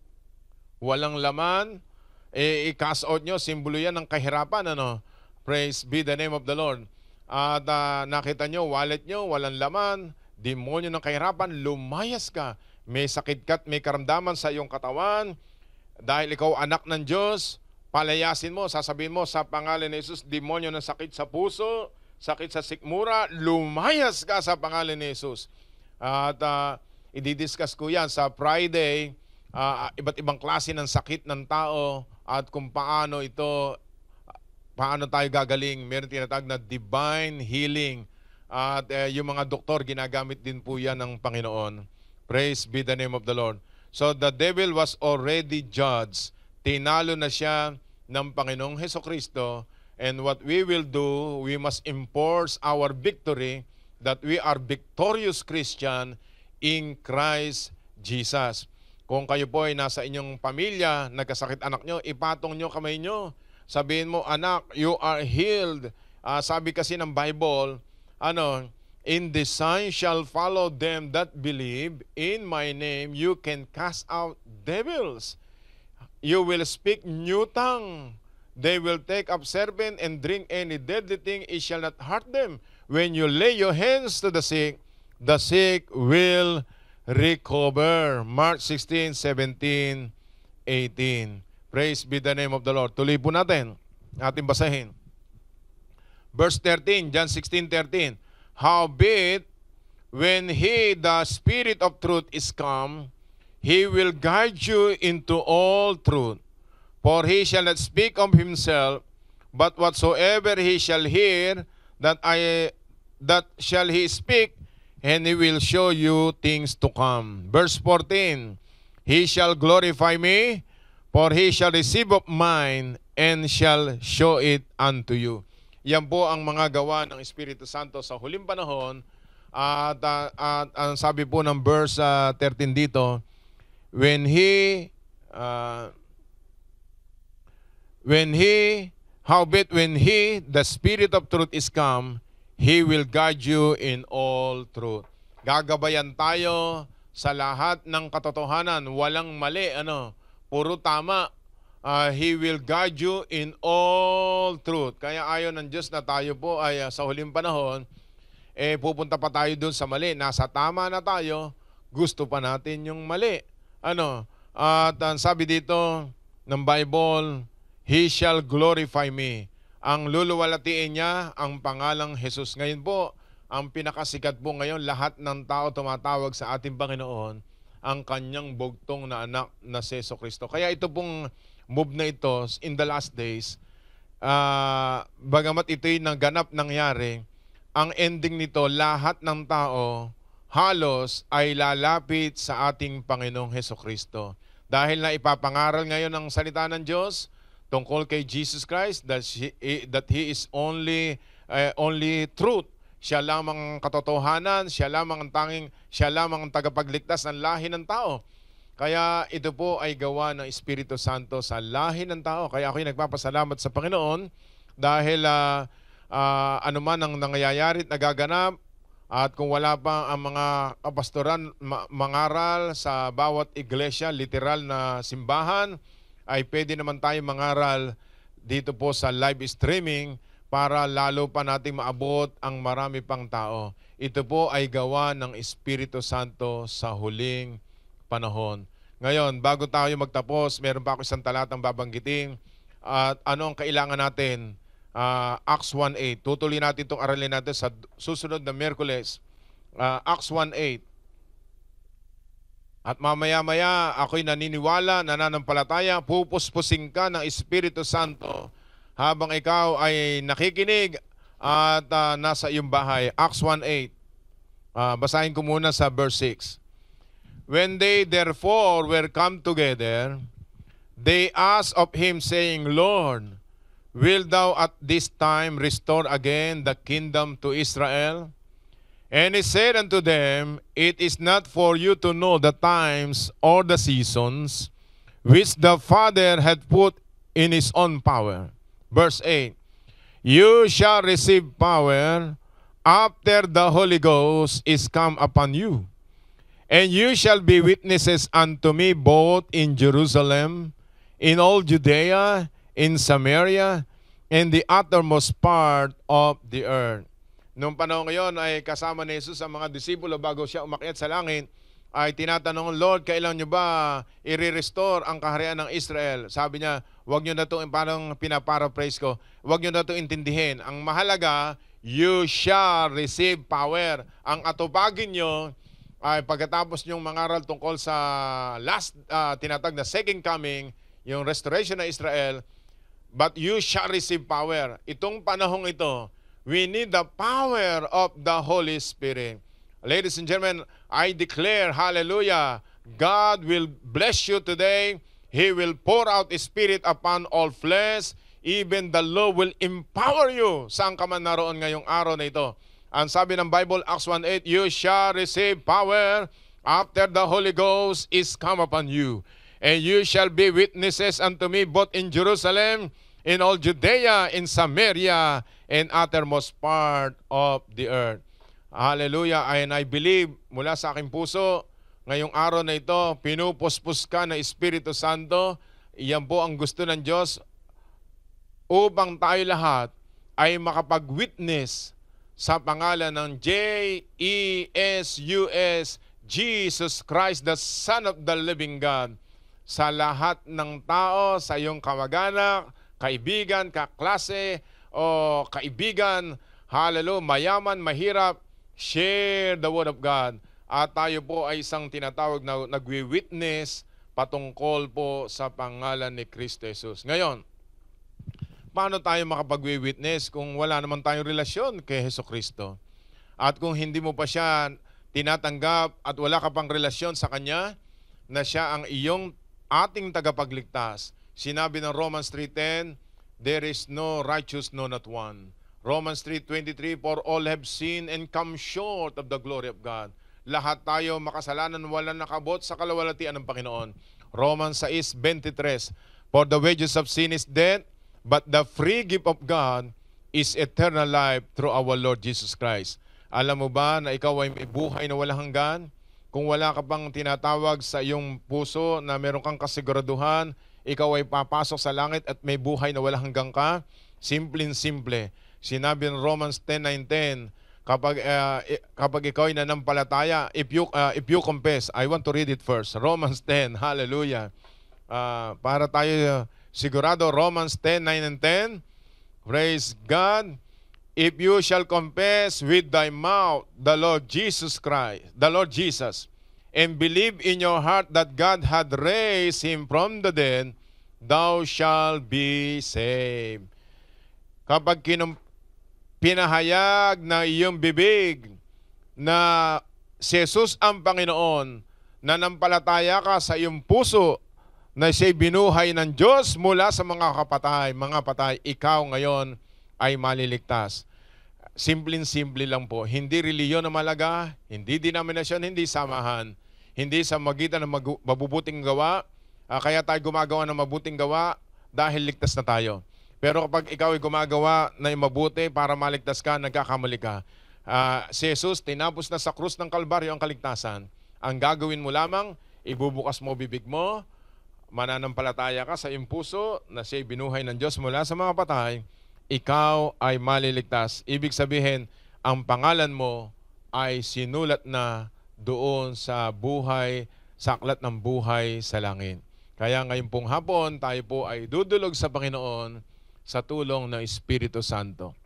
walang laman, eh, i-cast out nyo, simbolo yan ng kahirapan. Ano? Praise be the name of the Lord. At uh, nakita nyo, wallet nyo, walang laman, demonyo ng kahirapan, lumayas ka. May sakit ka at may karamdaman sa iyong katawan. Dahil ikaw anak ng Diyos, palayasin mo, sasabihin mo sa pangalan ni Jesus, demonyo ng sakit sa puso, sakit sa sikmura, lumayas ka sa pangalan ni Jesus. At uh, i-discuss ko yan sa Friday, uh, iba't ibang klase ng sakit ng tao at kung paano ito, paano tayo gagaling. Meron tinatawag na divine healing. At uh, yung mga doktor, ginagamit din po yan ng Panginoon. Praise be the name of the Lord. So the devil was already judged. Tinalo na siya ng Panginoong Hesukristo. And what we will do, we must enforce our victory that we are victorious Christian in Christ Jesus. Kung kayo po ay nasa inyong pamilya, nagkasakit anak nyo, ipatong nyo kamay nyo. Sabihin mo, anak, you are healed. Uh, sabi kasi ng Bible, ano, in the sign shall follow them that believe, in my name you can cast out devils. You will speak new tongue. They will take up serpent and drink any deadly thing, it shall not hurt them. When you lay your hands to the sick, the sick will recover. Mark sixteen, seventeen, eighteen. Praise be the name of the Lord. Tuloy po natin. Ating basahin. Verse thirteen, John sixteen, thirteen. Howbeit, when he, the Spirit of truth, is come, he will guide you into all truth. For he shall not speak of himself, but whatsoever he shall hear, that I that shall he speak, and he will show you things to come. Verse fourteen, he shall glorify me, for he shall receive of mine, and shall show it unto you. Yan po ang mga gawa ng Espiritu Santo sa huling panahon. At, uh, at ang sabi po ng verse uh, thirteen dito, when he uh, when he howbeit when he, the Spirit of truth, is come, he will guide you in all truth. Gagabayan tayo sa lahat ng katotohanan. Walang mali, ano, puro tama. Uh, He will guide you in all truth. Kaya ayon ng Diyos na tayo po ay uh, sa huling panahon, eh pupunta pa tayo dun sa mali. Nasa tama na tayo, gusto pa natin yung mali. Ano? At uh, sabi dito ng Bible, He shall glorify me. Ang luluwalatiin niya ang pangalang Jesus. Ngayon po, ang pinakasikat po ngayon, lahat ng tao tumatawag sa ating Panginoon ang kanyang bugtong na anak na si Jesucristo. Kaya ito pong move na ito in the last days, uh, bagamat ito'y naganap nangyari, ang ending nito, lahat ng tao halos ay lalapit sa ating Panginoong Jesucristo. Dahil na ipapangaral ngayon ng salita ng Diyos tungkol kay Jesus Christ, that He, that he is only, uh, only truth. Siya lamang ang katotohanan, siya lamang ang tanging, siya lamang ang tagapagligtas ng lahi ng tao. Kaya ito po ay gawa ng Espiritu Santo sa lahi ng tao. Kaya ako'y nagpapasalamat sa Panginoon dahil uh, uh, anuman ang nangyayari at nagaganap, at kung wala pa ang mga kapastoran ma mangaral sa bawat iglesia, literal na simbahan, ay pwede naman tayo mangaral dito po sa live streaming para lalo pa nating maabot ang marami pang tao. Ito po ay gawa ng Espiritu Santo sa huling panahon. Ngayon, bago tayo magtapos, meron pa ako isang talatang babanggitin. At ano ang kailangan natin? Uh, Acts one eight. Tutuloy natin itong aralin natin sa susunod na Miyerkules. Uh, Acts one eight. At mamaya-maya, ako'y naniniwala, nananampalataya, pupuspusin ka ng Espiritu Santo habang ikaw ay nakikinig at uh, nasa iyong bahay. Acts one eight. Uh, basahin ko muna sa verse six. When they therefore were come together, they asked of him, saying, Lord, wilt thou at this time restore again the kingdom to Israel? And he said unto them, It is not for you to know the times or the seasons which the Father hath put in his own power. Verse eight, You shall receive power after the Holy Ghost is come upon you. And you shall be witnesses unto me both in Jerusalem, in all Judea, in Samaria, and the uttermost part of the earth. Noong panahon ngayon ay kasama ni Jesus ang mga disipulo bago siya umakyat sa langit, ay tinatanong, Lord, kailan nyo ba i-restore ang kaharian ng Israel? Sabi niya, huwag nyo na ito, parang pinaparaphrase ko, huwag nyo na ito intindihin. Ang mahalaga, you shall receive power. Ang atupagin nyo ay pagkatapos nyong mangaral tungkol sa last, uh, tinatag na second coming, yung restoration ng Israel, but you shall receive power. Itong panahong ito, we need the power of the Holy Spirit. Ladies and gentlemen, I declare, hallelujah, God will bless you today. He will pour out His Spirit upon all flesh. Even the Lord will empower you. Saan ka man naroon ngayong araw na ito? Ang sabi ng Bible, Acts one eight, You shall receive power after the Holy Ghost is come upon you. And you shall be witnesses unto me both in Jerusalem, in all Judea, in Samaria, and uttermost part of the earth. Hallelujah. And I believe, mula sa aking puso, ngayong araw na ito, pinupuspos ka ng Espiritu Santo. Iyan po ang gusto ng Diyos upang tayo lahat ay makapag-witness sa pangalan ng J E S U S, Jesus Christ, the Son of the Living God, sa lahat ng tao, sa iyong kamag-anak, kaibigan, kaklase, o kaibigan, hallelujah, mayaman, mahirap, share the Word of God. At tayo po ay isang tinatawag na nagwi-witness patungkol po sa pangalan ni Kristo Jesus. Ngayon, paano tayo makapag-witness kung wala naman tayong relasyon kay Jesucristo? At kung hindi mo pa siya tinatanggap at wala ka pang relasyon sa Kanya, na siya ang iyong ating tagapagligtas. Sinabi ng Romans three ten, there is no righteous, no not one. Romans three twenty-three, for all have sinned and come short of the glory of God. Lahat tayo makasalanan, walang nakabot sa kalawalatian ng Panginoon. Romans six twenty-three, for the wages of sin is death, but the free gift of God is eternal life through our Lord Jesus Christ. Alam mo ba na ikaw ay may buhay na walang hanggan? Kung wala ka pang tinatawag sa iyong puso na meron kang kasiguraduhan, ikaw ay papasok sa langit at may buhay na walang hanggang ka, simpleng-simple. Sinabi ng Romans ten nine ten, kapag, uh, kapag ikaw ay nanampalataya, if you, uh, if you confess, I want to read it first, Romans ten, hallelujah. Uh, para tayo sigurado, Romans ten nine and ten, praise God. If you shall confess with thy mouth the Lord Jesus Christ, the Lord Jesus, and believe in your heart that God had raised him from the dead, thou shalt be saved. Kapag kinum pinahayag na iyong bibig na si Jesus ang Panginoon, nanampalataya ka sa iyong puso na siya'y binuhay ng Diyos mula sa mga kapatay, mga patay, ikaw ngayon ay maliligtas. Simpleng-simple lang po. Hindi reliyon na malaga, hindi denominasyon, hindi samahan, hindi sa magitan ng mabubuting gawa, uh, kaya tayo gumagawa ng mabuting gawa dahil ligtas na tayo. Pero kapag ikaw ay gumagawa na mabuti para maligtas ka, nagkakamali ka. Uh, si Jesus, tinapos na sa krus ng Kalbaryo ang kaligtasan. Ang gagawin mo lamang, ibubukas mo bibig mo, mananampalataya ka sa iyong puso na siya'y binuhay ng Diyos mula sa mga patay, ikaw ay maliligtas. Ibig sabihin, ang pangalan mo ay sinulat na doon sa buhay, sa aklat ng buhay sa langit. Kaya ngayon pong hapon, tayo po ay dudulog sa Panginoon sa tulong ng Espiritu Santo.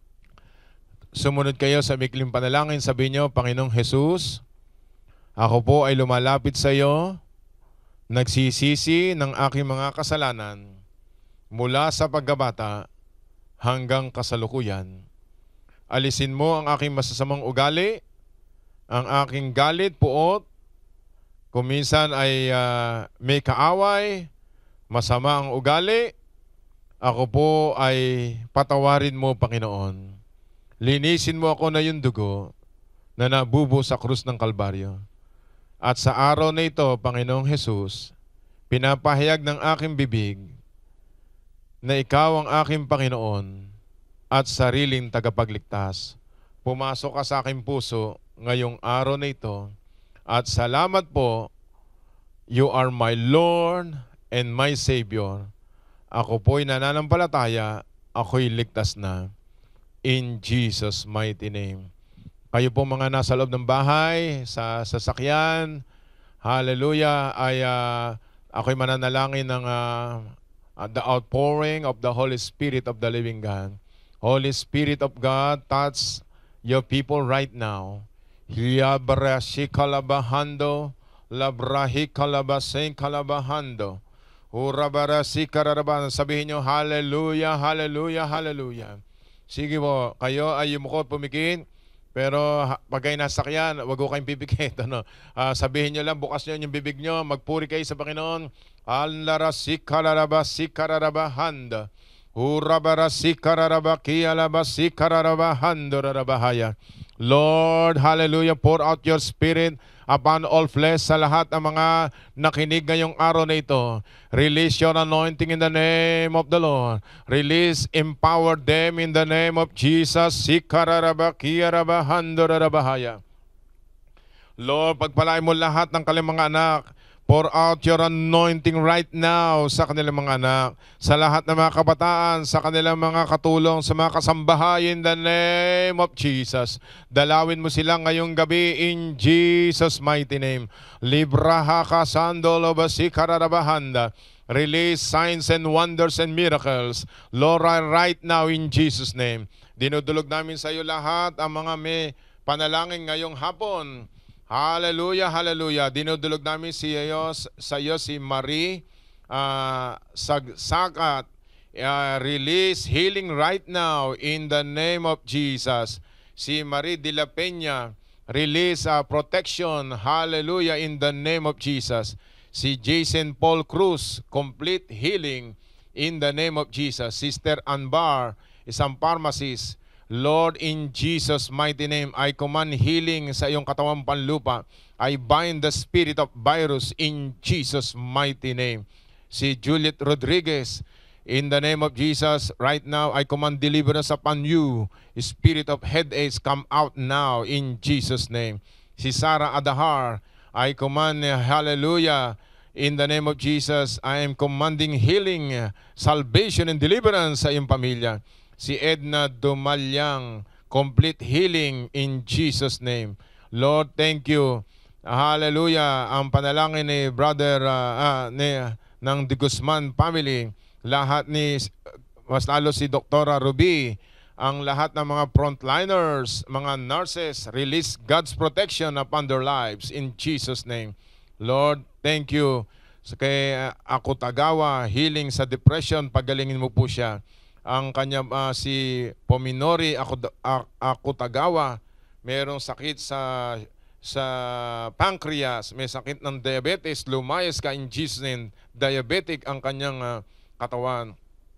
Sumunod kayo sa mikling panalangin, sabihin niyo, Panginoong Jesus, ako po ay lumalapit sa iyo, nagsisisi ng aking mga kasalanan mula sa pagkabata hanggang kasalukuyan. Alisin mo ang aking masasamang ugali, ang aking galit, puot, kung minsan ay uh, may kaaway, masama ang ugali, ako po ay patawarin mo, Panginoon. Linisin mo ako na yung dugo na nabubo sa krus ng Kalbaryo. At sa araw na ito, Panginoong Jesus, pinapahayag ng aking bibig na ikaw ang aking Panginoon at sariling tagapagligtas. Pumasok ka sa aking puso ngayong araw na ito at salamat po, you are my Lord and my Savior. Ako po'y nananampalataya, ako'y ligtas na. In Jesus' mighty name. Kayo po mga nasa loob ng bahay, sa sasakyan, hallelujah, ay uh, ako'y mananalangin ng uh, Uh, the outpouring of the Holy Spirit of the living God. Holy Spirit of God, touch your people right now. Hiyabarasikalabahando, labrahikalabasengkalabahando, urabarasikararaban. Sabihin nyo, hallelujah, hallelujah, hallelujah. Sige po, kayo ay yumuko at pumikit. Pero pag kayo nasakyan, wag ko kayong pipikit. Ano? Uh, sabihin nyo lang, bukas nyo yung bibig nyo, magpuri kayo sa Panginoon. Al-larasikararabasikararabahanda. Urabarasikararabakiyalabasikararabahanda. Lord, hallelujah, pour out your spirit upon all flesh sa lahat ng mga nakinig ngayong araw na ito. Release your anointing in the name of the Lord. Release, empower them in the name of Jesus. Sikararabakiyarabahandorarabahaya. Lord, pagpalain mo lahat ng kanilang mga anak. Pour out your anointing right now sa kanilang mga anak, sa lahat ng mga kabataan, sa kanilang mga katulong, sa mga kasambahay in the name of Jesus. Dalawin mo sila ngayong gabi in Jesus' mighty name. Libraha kasandolo basikararabahanda. Release signs and wonders and miracles. Lord, right now in Jesus' name. Dinudulog namin sa iyo lahat ang mga may panalangin ngayong hapon. Hallelujah, hallelujah. Dinudulog namin si iyo, sa iyo si Marie uh, Sagsakat. Uh, release healing right now in the name of Jesus. Si Marie de la Peña, release uh, protection, hallelujah, in the name of Jesus. Si Jason Paul Cruz, complete healing in the name of Jesus. Sister Anbar, isang pharmacist, Lord, in Jesus' mighty name, I command healing sa iyong katawang panlupa. I bind the spirit of virus in Jesus' mighty name. Si Juliet Rodriguez, In the name of Jesus, right now, I command deliverance upon you. Spirit of headaches, come out now in Jesus' name. Si Sarah Adahar, I command, hallelujah, in the name of Jesus, I am commanding healing, salvation, and deliverance sa iyong pamilya. Si Edna Dumalyang, complete healing in Jesus' name. Lord, thank you. Hallelujah. Ang panalangin ni Brother uh, uh, ni, ng De Guzman family, lahat ni, mas lalo si Doktora Ruby, ang lahat ng mga frontliners, mga nurses, release God's protection upon their lives in Jesus' name. Lord, thank you. So, kay uh, Akutagawa, healing sa depression, pagalingin mo po siya. Ang kanya, uh, si Pominori Akutagawa, mayroong sakit sa sa pancreas, may sakit ng diabetes, lumayas ka in Jesus' name. Diabetic ang kanyang uh, katawan.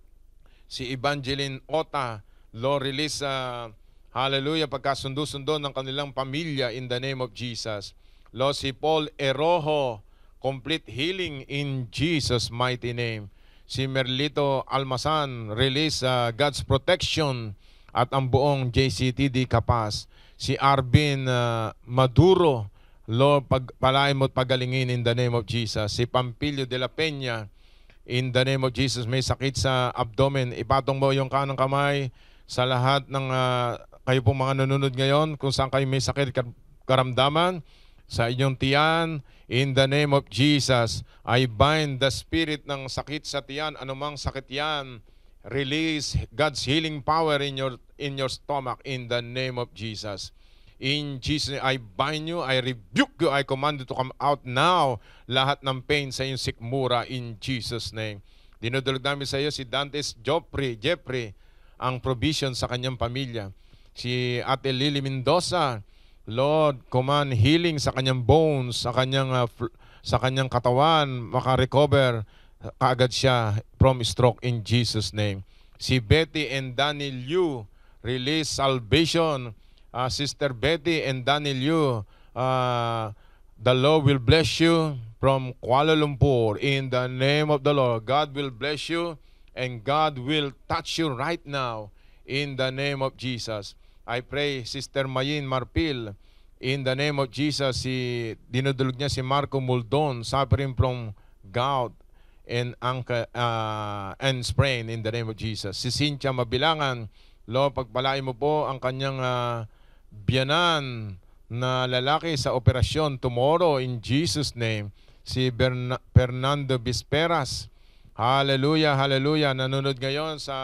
Si Evangeline Ota, Lord, release, uh, hallelujah, pagkasundo-sundo ng kanilang pamilya in the name of Jesus. Lord, si Paul Erojo, complete healing in Jesus' mighty name. Si Merlito Almasan, release uh, God's protection at ang buong J C T D Kapas. Si Arvin uh, Maduro, Lord, pagpalain mo at pagalingin in the name of Jesus. Si Pampilio de la Peña, in the name of Jesus, may sakit sa abdomen, ipatong mo yung kanang kamay sa lahat ng uh, kayo pong mga nanonood ngayon, kung saan kayo may sakit karamdaman, sa inyong tiyan, in the name of Jesus, I bind the spirit ng sakit sa tiyan, anumang sakit yan, release God's healing power in your, in your stomach, in the name of Jesus. In Jesus' name, I bind you, I rebuke you, I command you to come out now. Lahat ng pain sa iyong sikmura in Jesus' name. Dinudulog namin sa iyo si Dantes Joffrey, Jeffrey, ang provision sa kanyang pamilya. Si Ate Lily Mendoza, Lord, command healing sa kanyang bones, sa kanyang, uh, sa kanyang katawan, makarecover kaagad siya from stroke in Jesus' name. Si Betty and Daniel Yu, release salvation. Uh, Sister Betty and Daniel Yu, uh, the Lord will bless you from Kuala Lumpur in the name of the Lord. God will bless you and God will touch you right now in the name of Jesus. I pray, Sister Mayin Marpil, in the name of Jesus, si, dinudulog niya si Marco Muldon, suffering from gout and, ankle, uh, and sprain in the name of Jesus. Si Cynthia Mabilangan, Lord, pagpalain mo po ang kanyang uh, biyanan na lalaki sa operasyon tomorrow in Jesus' name. Si Berna Fernando Bisperas, hallelujah, hallelujah, nanonood ngayon sa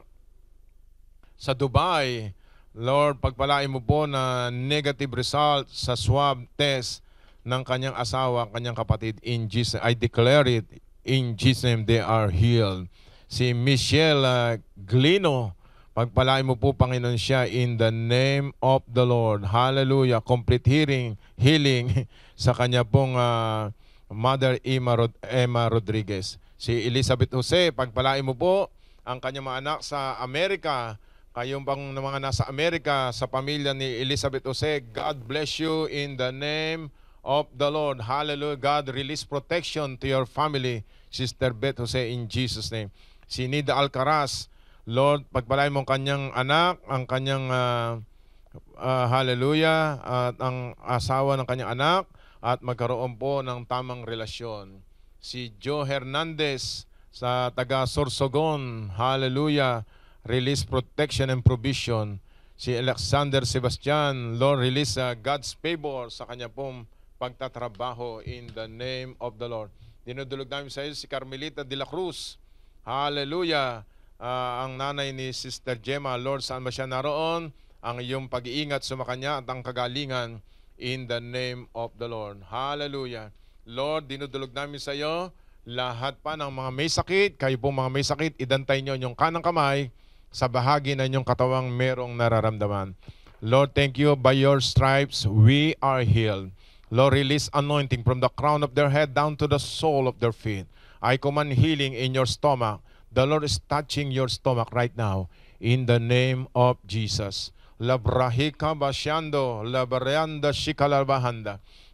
sa Dubai. Lord, pagpalain mo po na negative result sa swab test ng kanyang asawa, kanyang kapatid in Jesus. I declare it in Jesus' name, they are healed. Si Michelle uh, Glino, pagpalain mo po, Panginoon, siya in the name of the Lord. Hallelujah. Complete healing, healing sa kanya pong uh, Mother Emma, Rod Emma Rodriguez. Si Elizabeth Jose, pagpalain mo po ang kanyang mga anak sa Amerika. Kayong pang mga nasa Amerika, sa pamilya ni Elizabeth Jose, God bless you in the name of the Lord. Hallelujah. God release protection to your family, Sister Beth Jose, in Jesus' name. Si Nida Alcaraz, Lord, pagpalain mo ang kanyang anak, ang kanyang uh, uh, hallelujah, at ang asawa ng kanyang anak, at magkaroon po ng tamang relasyon. Si Joe Hernandez sa taga Sorsogon, hallelujah, release protection and provision. Si Alexander Sebastian, Lord, release uh, God's favor sa kanya pong pagtatrabaho in the name of the Lord. Dinudulog namin sa iyo si Carmelita de la Cruz, hallelujah. Uh, ang nanay ni Sister Gemma, Lord, saan ba siya naroon? Ang iyong pag-iingat sa kanya at ang kagalingan in the name of the Lord. Hallelujah. Lord, dinudulog namin sa iyo lahat pa ng mga may sakit, kayo pong mga may sakit, idantay nyo yung kanang kamay sa bahagi na inyong katawang merong nararamdaman. Lord, thank you. By your stripes, we are healed. Lord, release anointing from the crown of their head down to the sole of their feet. I command healing in your stomach. The Lord is touching your stomach right now in the name of Jesus. Labrahika basyando, labareanda shikalabahanda.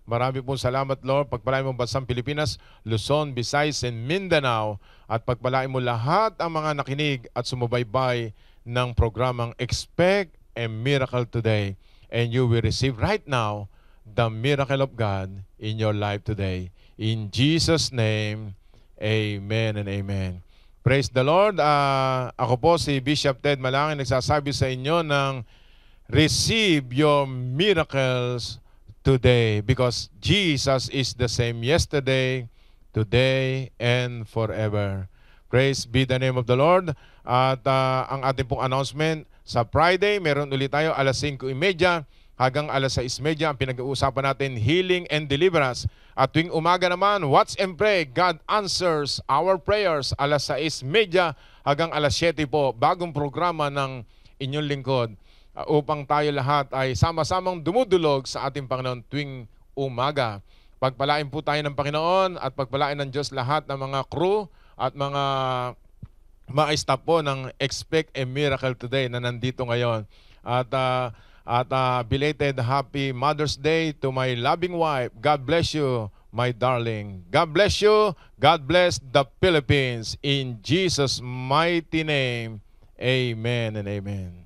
Marami pong salamat, Lord. Pagpalain mo ang bansang Pilipinas, Luzon, Visayas, and Mindanao. At pagpalain mo lahat ang mga nakinig at sumubaybay ng programang Expect a Miracle Today. And you will receive right now the miracle of God in your life today. In Jesus' name, amen and amen. Praise the Lord. Uh, ako po si Bishop Ted Malangin, nagsasabi sa inyo ng receive your miracles today because Jesus is the same yesterday, today, and forever. Praise be the name of the Lord. At uh, ang ating pong announcement, sa Friday, meron ulit tayo alas singko trenta hanggang alas sais trenta. Ang pinag-uusapan natin, healing and deliverance. At tuwing umaga naman, watch and pray. God answers our prayers. Alas sais trenta hanggang alas siyete po. Bagong programa ng inyong lingkod. Uh, upang tayo lahat ay sama-samang dumudulog sa ating Panginoon tuwing umaga. Pagpalain po tayo ng Panginoon at pagpalain ng Diyos lahat ng mga crew at mga ma-staff po ng Expect a Miracle Today na nandito ngayon. At, uh, at uh, belated Happy Mother's Day to my loving wife. God bless you, my darling. God bless you. God bless the Philippines. In Jesus' mighty name, amen and amen.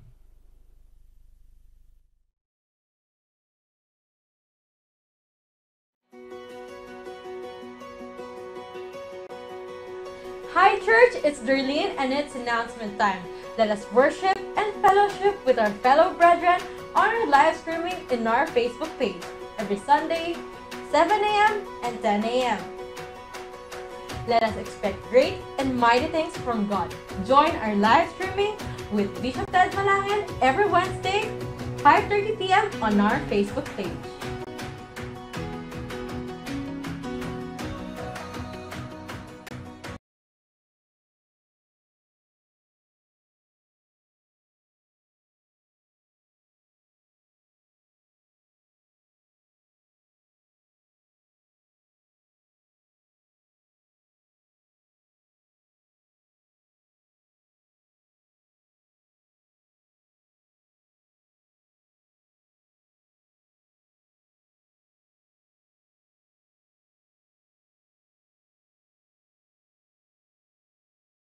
Hi Church, it's Darlene and it's announcement time. Let us worship and fellowship with our fellow brethren on our live streaming in our Facebook page every Sunday, seven a m and ten a m Let us expect great and mighty things from God. Join our live streaming with Bishop Ted Malangin every Wednesday, five thirty p m on our Facebook page.